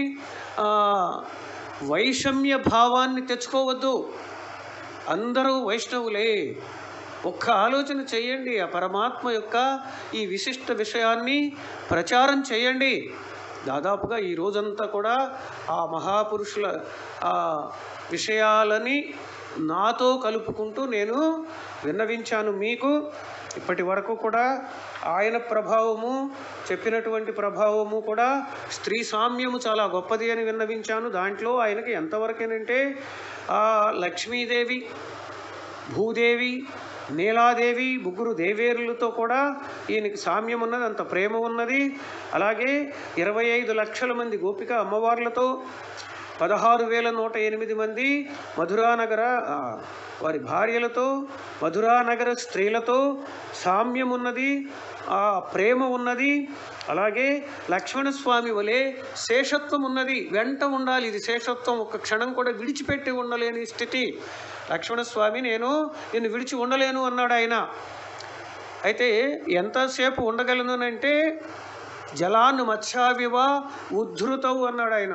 A: వైషమ్య భావాన్ని తెచ్చుకోవద్దు. అందరూ వైష్ణవులే. ఒక్క ఆలోచన చేయండి, ఆ పరమాత్మ యొక్క ఈ విశిష్ట విషయాన్ని ప్రచారం చేయండి. దాదాపుగా ఈ రోజంతా కూడా ఆ మహాపురుషుల విషయాలని నాతో కలుపుకుంటూ నేను విన్నవించాను మీకు. ఇప్పటి వరకు కూడా ఆయన ప్రభావము, చెప్పినటువంటి ప్రభావము కూడా స్త్రీ సామ్యము చాలా గొప్పది అని విన్నవించాను. దాంట్లో ఆయనకి ఎంతవరకేనంటే లక్ష్మీదేవి, భూదేవి, నీలాదేవి, ముగ్గురు దేవేరులతో కూడా ఈయనకి సామ్యం ఉన్నది, అంత ప్రేమ ఉన్నది. అలాగే 25 లక్షల మంది గోపిక అమ్మవార్లతో, 16,108 మంది మధురానగర వారి భార్యలతో, మధురానగర స్త్రీలతో సామ్యం ఉన్నది, ఆ ప్రేమ ఉన్నది. అలాగే లక్ష్మణస్వామి వలె శేషత్వం ఉన్నది, వెంట ఉండాలి. ఇది శేషత్వం, ఒక్క క్షణం కూడా విడిచిపెట్టి ఉండలేని స్థితి. లక్ష్మణస్వామి నేను నిన్ను విడిచి ఉండలేను అన్నాడు ఆయన. అయితే ఎంతసేపు ఉండగలను అంటే జలాన్ని మత్స్యావివ ఉద్ధృతవు అన్నాడు ఆయన.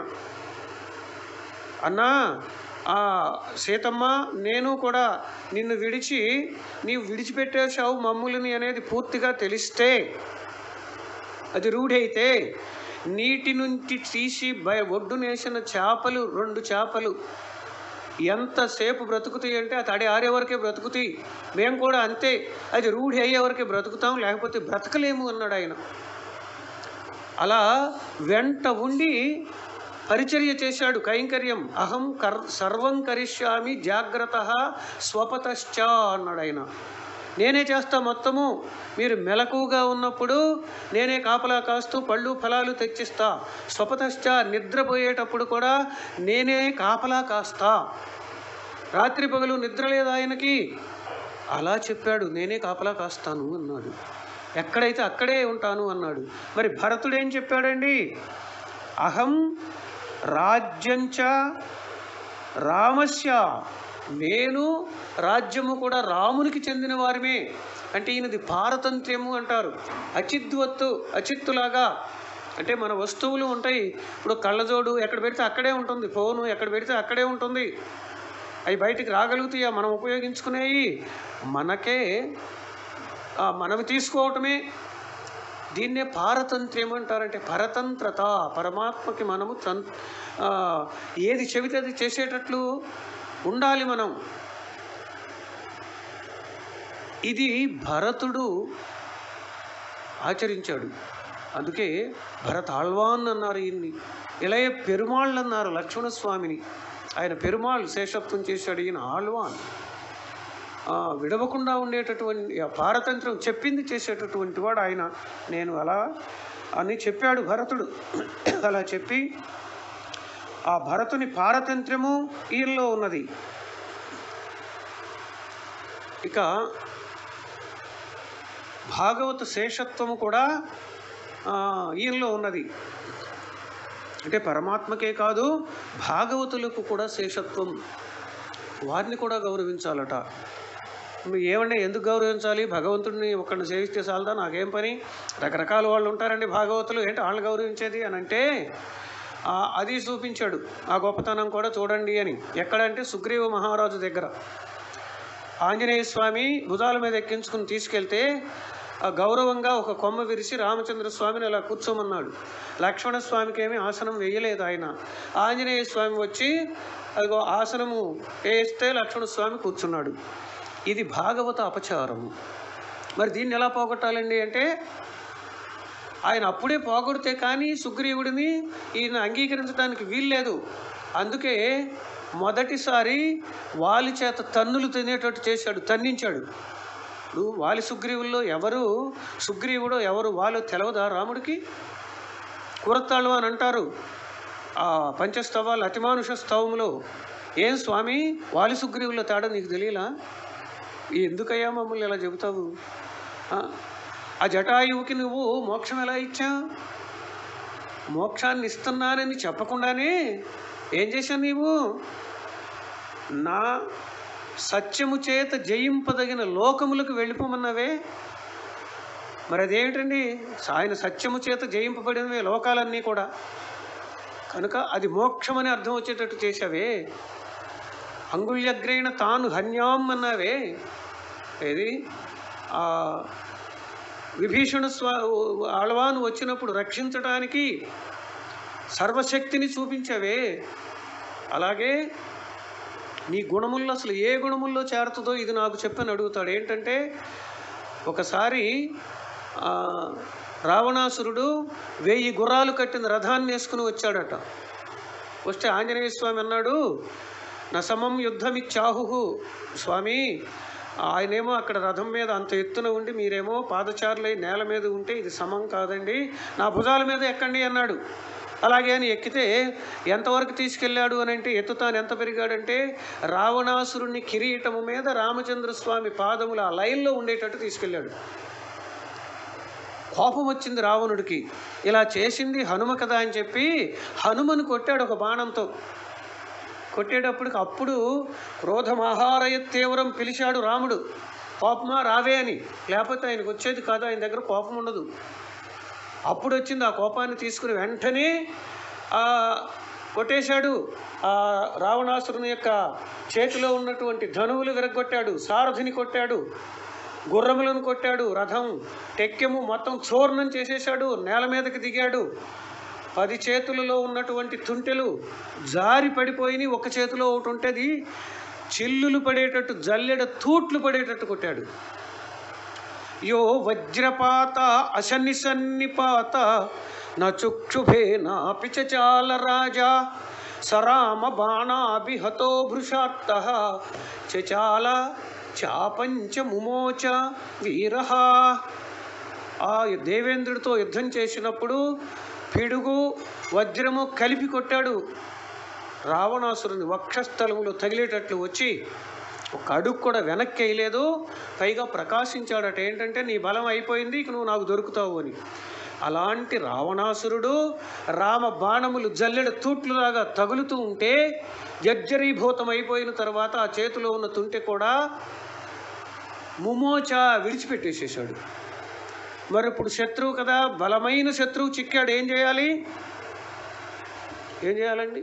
A: అన్నా సీతమ్మ, నేను కూడా నిన్ను విడిచి నీవు విడిచిపెట్టేశావు మమ్ములని అనేది పూర్తిగా తెలిస్తే, అది రూఢైతే, నీటి నుంచి తీసి ఒడ్డునేసిన చేపలు 2 చేపలు ఎంతసేపు బ్రతుకుతాయి అంటే ఆ తడి ఆరే వరకే బ్రతుకుతాయి. మేము కూడా అంతే, అది రూఢి అయ్యే వరకే బ్రతుకుతాం, లేకపోతే బ్రతకలేము అన్నాడు ఆయన. అలా వెంట ఉండి పరిచర్య చేశాడు, కైంకర్యం. అహం సర్వం కరిష్యామి జాగ్రత్త స్వపతశ్చ అన్నాడు ఆయన. నేనే చేస్తా మొత్తము, మీరు మెలకుగా ఉన్నప్పుడు నేనే కాపలా కాస్తూ పళ్ళు ఫలాలు తెచ్చిస్తా. స్వపతశ్చ నిద్రపోయేటప్పుడు కూడా నేనే కాపలా కాస్తా. రాత్రి పగలు నిద్ర లేదు ఆయనకి. అలా చెప్పాడు, నేనే కాపలా కాస్తాను అన్నాడు. ఎక్కడైతే అక్కడే ఉంటాను అన్నాడు. మరి భరతుడు ఏం చెప్పాడండి? అహం రాజ్యంచ రామస్య, నేను రాజ్యము కూడా రామునికి చెందిన వారిమే. అంటే ఈయనది పారతంత్ర్యము అంటారు. అచిత్తులాగా అంటే మన వస్తువులు ఉంటాయి. ఇప్పుడు కళ్ళజోడు ఎక్కడ పెడితే అక్కడే ఉంటుంది, ఫోను ఎక్కడ పెడితే అక్కడే ఉంటుంది. అవి బయటికి రాగలుగుతాయా మనం ఉపయోగించుకునేవి? మనకే మనవి తీసుకోవటమే. దీన్నే పారతంత్ర్యం అంటారంటే పరతంత్రత. పరమాత్మకి మనము ఏది చెబితే అది చేసేటట్లు ఉండాలి మనం. ఇది భరతుడు ఆచరించాడు. అందుకే భరత ఆళ్వాన్ అన్నారు ఈయన్ని. ఇలయ పెరుమాళ్ళు అన్నారు లక్ష్మణస్వామిని. ఆయన పెరుమాళ్ శేషత్వం చేశాడు, ఈయన ఆళ్వాన్. విడవకుండా ఉండేటటువంటి పారతంత్రం చెప్పింది చేసేటటువంటి వాడు ఆయన. నేను అలా అని చెప్పాడు భరతుడు. అలా చెప్పి ఆ భరతుని పారతంత్ర్యము ఈయనలో ఉన్నది. ఇక భాగవత శేషత్వము కూడా ఈయనలో ఉన్నది. అంటే పరమాత్మకే కాదు, భాగవతులకు కూడా శేషత్వం, వారిని కూడా గౌరవించాలట. ఏమంటే ఎందుకు గౌరవించాలి? భగవంతుడిని ఒక్కడిని సేవిస్తే చాలదా, నాకేం పని? రకరకాల వాళ్ళు ఉంటారండి భాగవతులు, ఏంటి వాళ్ళని గౌరవించేది అని అంటే అది చూపించాడు. ఆ గొప్పతనం కూడా చూడండి అని. ఎక్కడంటే సుగ్రీవ మహారాజు దగ్గర ఆంజనేయ స్వామి భుజాల మీద ఎక్కించుకుని తీసుకెళ్తే గౌరవంగా ఒక కొమ్మ విరిచి రామచంద్ర స్వామిని అలా కూర్చోమన్నాడు. లక్ష్మణస్వామికి ఏమీ ఆసనం వేయలేదు ఆయన. ఆంజనేయ స్వామి వచ్చి అదిగో ఆసనము వేస్తే లక్ష్మణస్వామి కూర్చున్నాడు. ఇది భాగవత అపచారము. మరి దీన్ని ఎలా పోగొట్టాలండి అంటే ఆయన అప్పుడే పోగొడితే కానీ సుగ్రీవుడిని ఈయన అంగీకరించడానికి వీల్లేదు. అందుకే మొదటిసారి వాలి చేత తన్నులు తినేటట్టు చేశాడు, తన్నించాడు. ఇప్పుడు వాలి సుగ్రీవుల్లో ఎవరు సుగ్రీవుడో ఎవరు వాలో తెలవదా రాముడికి? కురత్తాళ్ళు అని అంటారు ఆ పంచస్తవాలు అతిమానుష స్తవములో. ఏం స్వామి వాలి సుగ్రీవుల్లో తేడా నీకు తెలియలా? ఎందుకయ్యా మమ్మల్ని ఇలా చెబుతావు? ఆ జటాయువుకి నువ్వు మోక్షం ఎలా ఇచ్చా? మోక్షాన్ని ఇస్తున్నానని చెప్పకుండానే ఏం చేశావు నీవు? నా సత్యము చేత జయింపదగిన లోకములకు వెళ్ళిపోమన్నావే. మరి అదేమిటండి, ఆయన సత్యము చేత జయింపబడినవే లోకాలన్నీ కూడా, కనుక అది మోక్షమని అర్థం వచ్చేటట్టు చేసావే. అంగుళ్యగ్రేణ తాను హన్యాం అన్నావే, ఏది విభీషణ ఆళ్వాను వచ్చినప్పుడు రక్షించడానికి సర్వశక్తిని చూపించవే. అలాగే నీ గుణముల్లో అసలు ఏ గుణముల్లో చేరుతుందో ఇది నాకు చెప్పని అడుగుతాడు. ఏంటంటే ఒకసారి రావణాసురుడు 1000 గుర్రాలు కట్టిన రథాన్ని వేసుకుని వచ్చాడట. వస్తే ఆంజనేయ స్వామి అన్నాడు, నసమం యుద్ధమిచ్చాహు. స్వామి, ఆయనేమో అక్కడ రథం మీద అంత ఎత్తున ఉండి మీరేమో పాదచారులై నేల మీద ఉంటే ఇది సమం కాదండి, నా భుజాల మీద ఎక్కండి అన్నాడు. అలాగే అని ఎక్కితే ఎంతవరకు తీసుకెళ్ళాడు అని అంటే, ఎత్తుతాను ఎంత పెరిగాడంటే రావణాసురుణ్ణి కిరీటము మీద రామచంద్రస్వామి పాదములు ఆ లైన్లో ఉండేటట్టు తీసుకెళ్ళాడు. కోపం వచ్చింది రావణుడికి, ఇలా చేసింది హనుమ కదా అని చెప్పి హనుమను కొట్టాడు ఒక బాణంతో. కొట్టేటప్పటికి అప్పుడు క్రోధమహారయ తీవ్రం పిలిచాడు రాముడు, కోపమా రావే అని, లేకపోతే ఆయనకు వచ్చేది కాదు, ఆయన దగ్గర కోపం ఉండదు. అప్పుడు వచ్చింది ఆ కోపాన్ని తీసుకుని వెంటనే కొట్టేశాడు. ఆ రావణాసురుని యొక్క చేతిలో ఉన్నటువంటి ధనువులు విరగొట్టాడు, సారథిని కొట్టాడు, గుర్రములను కొట్టాడు, రథం టెక్కెము మొత్తం చూర్ణం చేసేశాడు, నేల మీదకి దిగాడు. 10 చేతులలో ఉన్నటువంటి తుంటెలు జారి పడిపోయి ఒక చేతిలో ఒకటి ఉంటేది చిల్లులు పడేటట్టు, జల్లెడ తూట్లు పడేటట్టు కొట్టాడు. యో వజ్రపాత అశనిసన్నిపాత నచుక్షుభేనాపి చాల రాజా సరామ బాణాభిహతో భృషార్త చచాల చాపంచ ముమోచ వీర. ఆ దేవేంద్రుడితో యుద్ధం చేసినప్పుడు పిడుగు వజ్రము కలిపి కొట్టాడు. రావణాసురుని వక్షస్థలములో తగిలేటట్లు వచ్చి ఒక అడుగు కూడా వెనక్కి వేయలేదు, పైగా ప్రకాశించాడట. ఏంటంటే నీ బలం అయిపోయింది, ఇక నువ్వు నాకు దొరుకుతావు అని. అలాంటి రావణాసురుడు రామ బాణములు జల్లెడ తూట్లులాగా తగులుతూ ఉంటే జర్జరీభూతం అయిపోయిన తర్వాత ఆ చేతిలో ఉన్న తుంటె కూడా ముమోచ విడిచిపెట్టేసేసాడు. మరి ఇప్పుడు శత్రువు కదా, బలమైన శత్రువు చిక్కాడు, ఏం చేయాలి? ఏం చేయాలండి?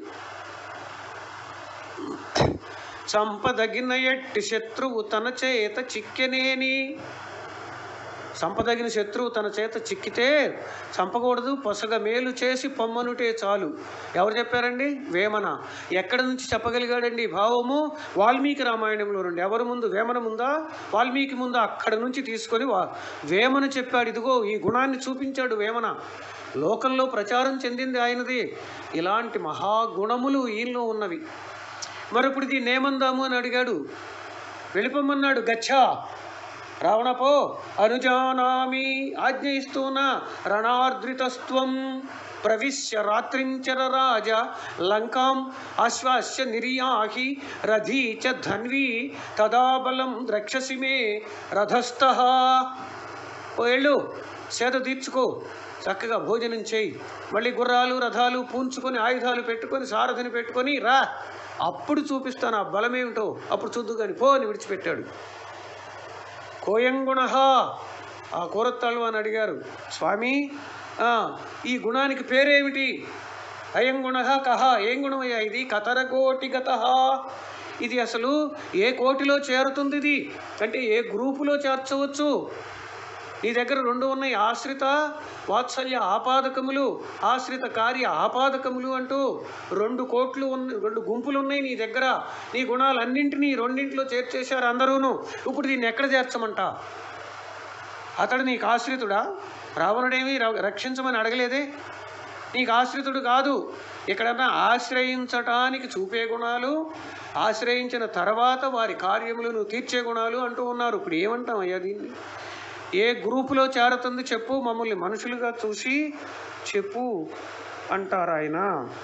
A: సంపదగిన ఎట్టి శత్రువు తన చేత చిక్కెనేని. సంపదగిన శత్రువు తన చేత చిక్కితే చంపకూడదు, పొసగ మేలు చేసి పొమ్మనుటే చాలు. ఎవరు చెప్పారండి? వేమన. ఎక్కడి నుంచి చెప్పగలిగాడండి భావము? వాల్మీకి రామాయణంలో నుండి. ఎవరి ముందు? వేమన ముందా, వాల్మీకి ముందా? అక్కడి నుంచి తీసుకొని వేమన చెప్పాడు. ఇదిగో ఈ గుణాన్ని చూపించాడు వేమన. లోకంలో ప్రచారం చెందింది ఆయనది. ఇలాంటి మహాగుణములు ఈయనలో ఉన్నవి. మరి ఇప్పుడు దీన్ని ఏమందాము అని అడిగాడు. వెళ్ళిపోమన్నాడు. గచ్చా రావణపో అనుజానామి, ఆజ్ఞ ఇస్తూనా. రణార్ద్రితస్త్వం ప్రవిశ్య రాత్రించర రాజ లంకాం ఆశ్వాస్య నిర్యాహి రథీ చ ధన్వీ తదాబలం ద్రక్షసి మే రథస్థ. వెళ్ళు, సేద తీర్చుకో, చక్కగా భోజనం చేయి, మళ్ళీ గుర్రాలు రథాలు పూంచుకొని ఆయుధాలు పెట్టుకొని సారథిని పెట్టుకొని రా, అప్పుడు చూపిస్తాను ఆ బలమేమిటో, అప్పుడు చూద్దు కానీ పో అని విడిచిపెట్టాడు. కోయంగుణ, ఆ కోరత్తాళ్ళు అని అడిగారు. స్వామి, ఈ గుణానికి పేరేమిటి? అయం గుణ కహ, ఏం గుణమయ్యా ఇది? కతరకోటిగత, ఇది అసలు ఏ కోటిలో చేరుతుంది? ఇది అంటే ఏ గ్రూపులో చేర్చవచ్చు? నీ దగ్గర 2 ఉన్నాయి, ఆశ్రిత వాత్సల్య ఆపాదకములు, ఆశ్రిత కార్య ఆపాదకములు అంటూ 2 కోట్లు 2 గుంపులు ఉన్నాయి నీ దగ్గర. నీ గుణాలన్నింటినీ 2 చేర్చేశారు అందరూను. ఇప్పుడు దీన్ని ఎక్కడ చేర్చమంట? అతడు నీకు ఆశ్రితుడా? రావణుడేమి రక్షించమని అడగలేదే, నీకు ఆశ్రితుడు కాదు. ఎక్కడన్నా ఆశ్రయించటానికి చూపే గుణాలు, ఆశ్రయించిన తర్వాత వారి కార్యములను తీర్చే గుణాలు అంటూ ఉన్నారు. ఇప్పుడు ఏమంటాం అయ్యా దీన్ని? ఏ గ్రూపులో చేరుతుంది చెప్పు, మమ్మల్ని మనుషులుగా చూసి చెప్పు అంటారు ఆయన.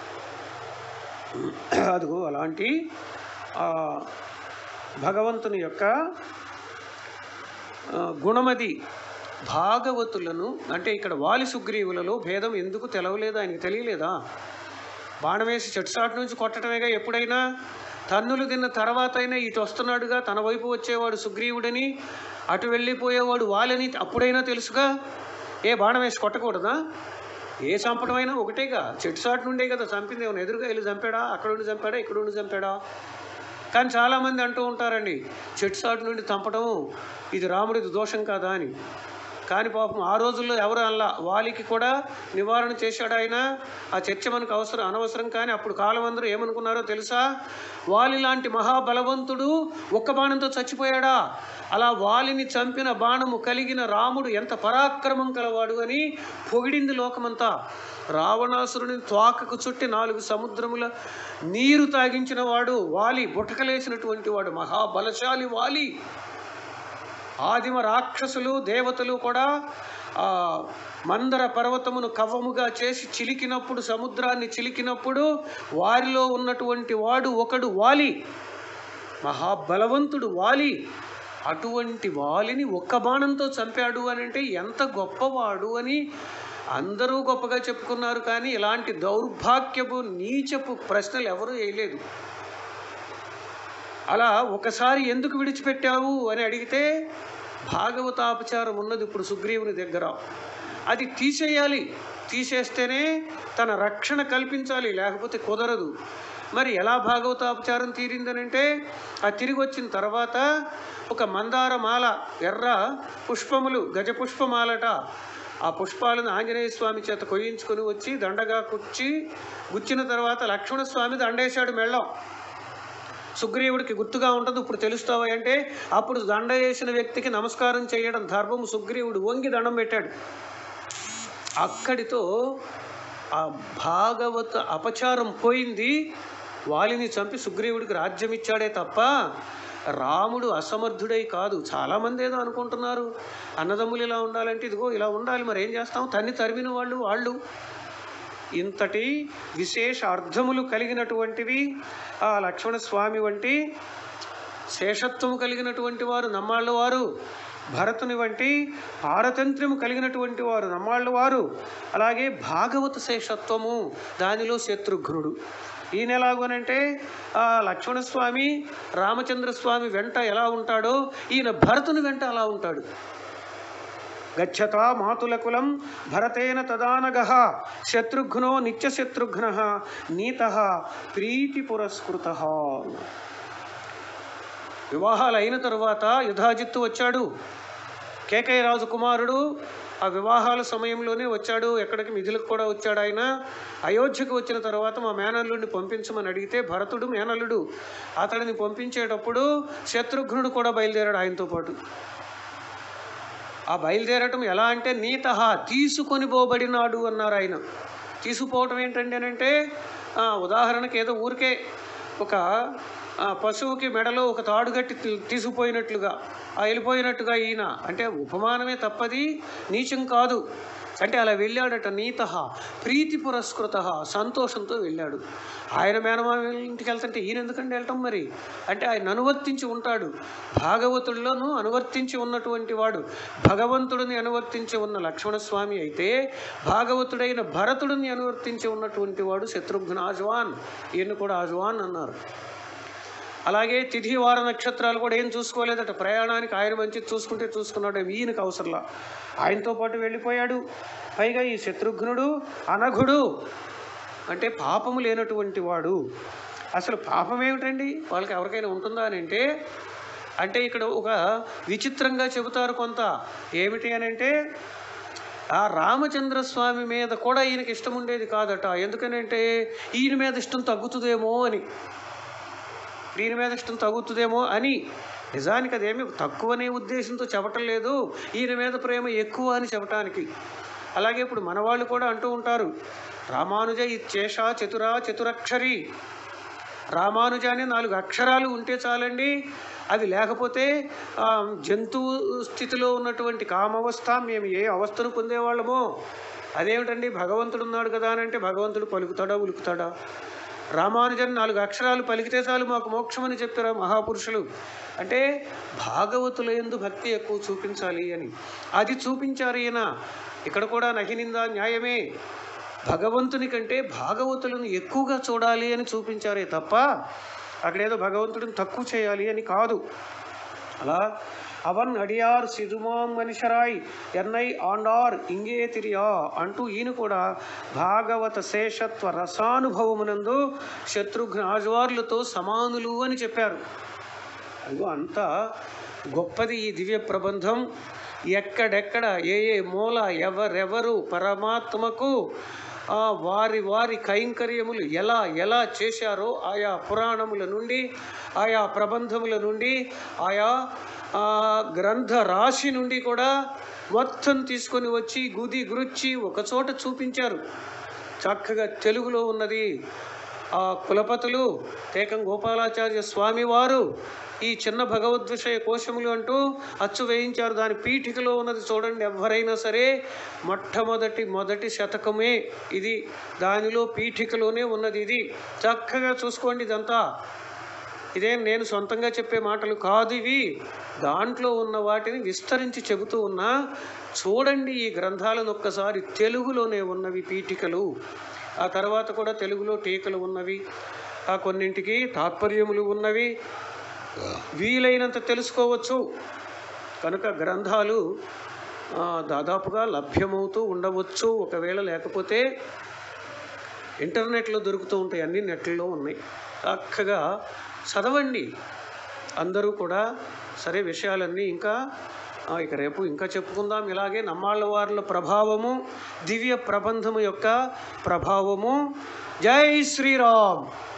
A: అదిగో అలాంటి భగవంతుని యొక్క గుణమది. భాగవతులను అంటే ఇక్కడ వాలి సుగ్రీవులలో భేదం ఎందుకు తెలవలేదు? ఆయనకి తెలియలేదా? బాణం వేసి చెట్టుసాటు నుంచి కొట్టడమేగా ఎప్పుడైనా. తన్నులు తిన్న తర్వాత అయినా ఇటు వస్తున్నాడుగా, తన వైపు వచ్చేవాడు సుగ్రీవుడని, అటు వెళ్ళిపోయేవాడు వాళ్ళని అప్పుడైనా తెలుసుగా. ఏ బాణం వేసి కొట్టకూడదా? ఏ చంపడమైనా ఒకటేగా, చెట్టు చాటు నుండే కదా చంపింది. ఏమైనా ఎదురుగా వెళ్ళి చంపాడా? అక్కడ ఉండి చంపాడా? ఇక్కడ ఉండి చంపాడా? కానీ చాలామంది అంటూ ఉంటారండి, చెట్టు చాటు నుండి చంపడం ఇది రాముడిది దోషం కాదా అని. కానీ పాపం ఆ రోజుల్లో ఎవరు అలా వాలికి కూడా నివారణ చేశాడు ఆయన. ఆ చర్చ మనకు అనవసరం. కానీ అప్పుడు కాలం అందరూ ఏమనుకున్నారో తెలుసా? వాలి లాంటి మహాబలవంతుడు ఒక్క బాణంతో చచ్చిపోయాడా? అలా వాలిని చంపిన బాణము కలిగిన రాముడు ఎంత పరాక్రమం కలవాడు అని పొగిడింది లోకమంతా. రావణాసురుని త్వాకకు చుట్టి 4 సముద్రముల నీరు తాగించిన వాడు వాలి, బుటకలేసినటువంటి వాడు మహాబలశాలి వాలి. ఆదిమ రాక్షసులు దేవతలు కూడా మందర పర్వతమును కవ్వముగా చేసి చిలికినప్పుడు, సముద్రాన్ని చిలికినప్పుడు వారిలో ఉన్నటువంటి వాడు ఒకడు వాలి, మహాబలవంతుడు వాలి. అటువంటి వాలిని ఒక్క బాణంతో చంపాడు అని అంటే ఎంత గొప్పవాడు అని అందరూ గొప్పగా చెప్పుకున్నారు. కానీ ఇలాంటి దౌర్భాగ్యపు నీచపు ప్రశ్నలు ఎవరూ వేయలేదు. అలా ఒకసారి ఎందుకు విడిచిపెట్టావు అని అడిగితే భాగవతాపచారం ఉన్నది ఇప్పుడు సుగ్రీవుని దగ్గర, అది తీసేయాలి. తీసేస్తేనే తన రక్షణ కల్పించాలి, లేకపోతే కుదరదు. మరి ఎలా భాగవతాపచారం తీరిందనంటే, ఆ తిరిగి వచ్చిన తర్వాత ఒక మందార మాల, ఎర్ర పుష్పములు, గజపుష్పమాలట, ఆ పుష్పాలను ఆంజనేయ స్వామి చేత కొయ్యించుకొని వచ్చి దండగా గుచ్చిన తర్వాత లక్ష్మణస్వామి దండేశాడు మెళ్ళం. సుగ్రీవుడికి గుర్తుగా ఉంటుంది. ఇప్పుడు తెలుస్తావా అంటే, అప్పుడు దండ వేసిన వ్యక్తికి నమస్కారం చేయడం ధర్మం. సుగ్రీవుడు వంగి దండం పెట్టాడు. అక్కడితో ఆ భాగవత అపచారం పోయింది. వాలిని చంపి సుగ్రీవుడికి రాజ్యం ఇచ్చాడే తప్ప రాముడు అసమర్థుడై కాదు. చాలామంది ఏదో అనుకుంటున్నారు, అన్నదమ్ములు ఇలా ఉండాలంటే ఇదిగో ఇలా ఉండాలి, మరి ఏం చేస్తాం, తరిమిన వాళ్ళు ఇంతటి విశేష అర్థములు కలిగినటువంటివి ఆ లక్ష్మణస్వామి వంటి శేషత్వము కలిగినటువంటి వారు నమ్మాళ్ళ వారు, భరతుని వంటి పారతంత్ర్యము కలిగినటువంటి వారు నమ్మాళ్ళ వారు, అలాగే భాగవత శేషత్వము, దానిలో శత్రుఘ్నుడు. ఈయన ఎలాగోనంటే ఆ లక్ష్మణస్వామి రామచంద్రస్వామి వెంట ఎలా ఉంటాడో ఈయన భరతుని వెంట అలా ఉంటాడు. గచ్చతా మాతులకులం భరతేన తదానగః శత్రుఘ్నో నిత్యశత్రుఘ్నః నీతః ప్రీతి పురస్కృతః. వివాహాలు అయిన తరువాత యుధాజిత్తు వచ్చాడు. కేకయ్య రాజు కుమారుడు ఆ వివాహాల సమయంలోనే వచ్చాడు. ఎక్కడికి మిథిలకు కూడా వచ్చాడు ఆయన. అయోధ్యకు వచ్చిన తర్వాత మా మేనల్లుడిని పంపించమని అడిగితే భరతుడు మేనల్లుడు, అతడిని పంపించేటప్పుడు శత్రుఘ్నుడు కూడా బయలుదేరాడు ఆయనతో పాటు. ఆ బయలుదేరటం ఎలా అంటే నీతః తీసుకొని పోబడినాడు అన్నారు ఆయన. తీసుకుపోవటం ఏంటండి అని అంటే, ఉదాహరణకి ఏదో ఊరికే ఒక పశువుకి మెడలో ఒక తాడు కట్టి తీసుకుపోయినట్లుగా వెళ్ళిపోయినట్టుగా ఈయన అంటే ఉపమానమే తప్పది, నీచం కాదు. అంటే అలా వెళ్ళాడట. నీతః ప్రీతి పురస్కృత, సంతోషంతో వెళ్ళాడు. ఆయన మేనమామ ఇంటికి వెళ్తుంటే ఈయన ఎందుకంటే వెళ్ళటం మరి అంటే ఆయన అనువర్తించి ఉంటాడు. భాగవతుల్లోనూ అనువర్తించి ఉన్నటువంటి వాడు భగవంతుడిని అనువర్తించి ఉన్న లక్ష్మణస్వామి అయితే, భాగవతుడైన భరతుడిని అనువర్తించి ఉన్నటువంటి వాడు శత్రుఘ్న ఆజ్వాన్. ఈయన కూడా ఆజ్వాన్ అన్నారు. అలాగే తిథి వార నక్షత్రాలు కూడా ఏం చూసుకోలేదట. ప్రయాణానికి ఆయన మంచిది చూసుకుంటే చూసుకున్నాడు, ఈయనకు అవసరంలా. ఆయనతో పాటు వెళ్ళిపోయాడు. పైగా ఈ శత్రుఘ్నుడు అనఘుడు అంటే పాపము లేనటువంటి వాడు. అసలు పాపం ఏమిటండి వాళ్ళకి ఎవరికైనా ఉంటుందా అని అంటే ఇక్కడ ఒక విచిత్రంగా చెబుతారు కొంత. ఏమిటి అని అంటే, ఆ రామచంద్రస్వామి మీద కూడా ఈయనకి ఇష్టం ఉండేది కాదట. ఎందుకనంటే ఈయన మీద ఇష్టం తగ్గుతుందేమో అని, ఈయన మీద ఇష్టం తగ్గుతుందేమో అని. నిజానికి అదేమి తక్కువనే ఉద్దేశంతో చెప్పటం లేదు, ఈయన మీద ప్రేమ ఎక్కువ అని చెప్పటానికి. అలాగే ఇప్పుడు మనవాళ్ళు కూడా అంటూ ఉంటారు, రామానుజ ఇచ్చేష చతురక్షరి. రామానుజ అనే 4 అక్షరాలు ఉంటే చాలండి, అవి లేకపోతే జంతువు స్థితిలో ఉన్నటువంటి కామవస్థ మేము ఏ అవస్థను పొందేవాళ్ళమో. అదేమిటండి భగవంతుడు ఉన్నాడు కదా అని అంటే భగవంతుడు పలుకుతాడా ఉలుకుతాడా? రామానుజన్ 4 అక్షరాలు పలికితే చాలు మాకు మోక్షమని చెప్పారు మహాపురుషులు. అంటే భాగవతుల యందు భక్తి ఎక్కువ చూపించాలి అని, అది చూపించారు ఈయన. ఇక్కడ కూడా నహినిందా న్యాయమే, భగవంతుని కంటే భాగవతులను ఎక్కువగా చూడాలి అని చూపించారే తప్ప అక్కడేదో భగవంతుడిని తక్కువ చేయాలి అని కాదు. అలా అవన్ అడియార్ సిదుమాం మనిషరాయ్ ఎన్నై ఆండార్ ఇంగే తిరియా అంటూ ఈయన కూడా భాగవత శేషత్వ రసానుభవమునందు శత్రుఘ్న ఆజ్వార్లతో సమానులు అని చెప్పారు. అదిగో అంత గొప్పది ఈ దివ్య ప్రబంధం. ఎక్కడెక్కడ ఏ ఏ మూల ఎవరెవరు పరమాత్మకు వారి వారి కైంకర్యములు ఎలా ఎలా చేశారో ఆయా పురాణముల నుండి, ఆయా ప్రబంధముల నుండి, ఆయా గ్రంథ రాశి నుండి కూడా మొత్తం తీసుకొని వచ్చి గుది గురుచ్చి ఒకచోట చూపించారు. చక్కగా తెలుగులో ఉన్నది. కులపతులు తేకం గోపాలాచార్య స్వామి వారు ఈ చిన్న భగవద్విషయ కోశములు అంటూ అచ్చు వేయించారు. దాని పీఠికలో ఉన్నది చూడండి. ఎవరైనా సరే మొట్టమొదటి శతకమే ఇది, దానిలో పీఠికలోనే ఉన్నది ఇది. చక్కగా చూసుకోండి. ఇదంతా ఇదేం నేను సొంతంగా చెప్పే మాటలు కాదు ఇవి. దాంట్లో ఉన్న వాటిని విస్తరించి చెబుతూ ఉన్నా. చూడండి ఈ గ్రంథాలను ఒక్కసారి. తెలుగులోనే ఉన్నవి పీఠికలు. ఆ తర్వాత కూడా తెలుగులో టీకలు ఉన్నవి, కొన్నింటికి తాత్పర్యములు ఉన్నవి. వీలైనంత తెలుసుకోవచ్చు. కనుక గ్రంథాలు దాదాపుగా లభ్యమవుతూ ఉండవచ్చు. ఒకవేళ లేకపోతే ఇంటర్నెట్లో దొరుకుతూ ఉంటాయి. అన్ని నెట్లో ఉన్నాయి. చక్కగా చదవండి అందరూ కూడా. సరే, విషయాలన్నీ ఇక రేపు ఇంకా చెప్పుకుందాం. ఇలాగే నమ్మాళ్ళ వార్ల ప్రభావము, దివ్య ప్రబంధము యొక్క ప్రభావము. జై శ్రీరామ్.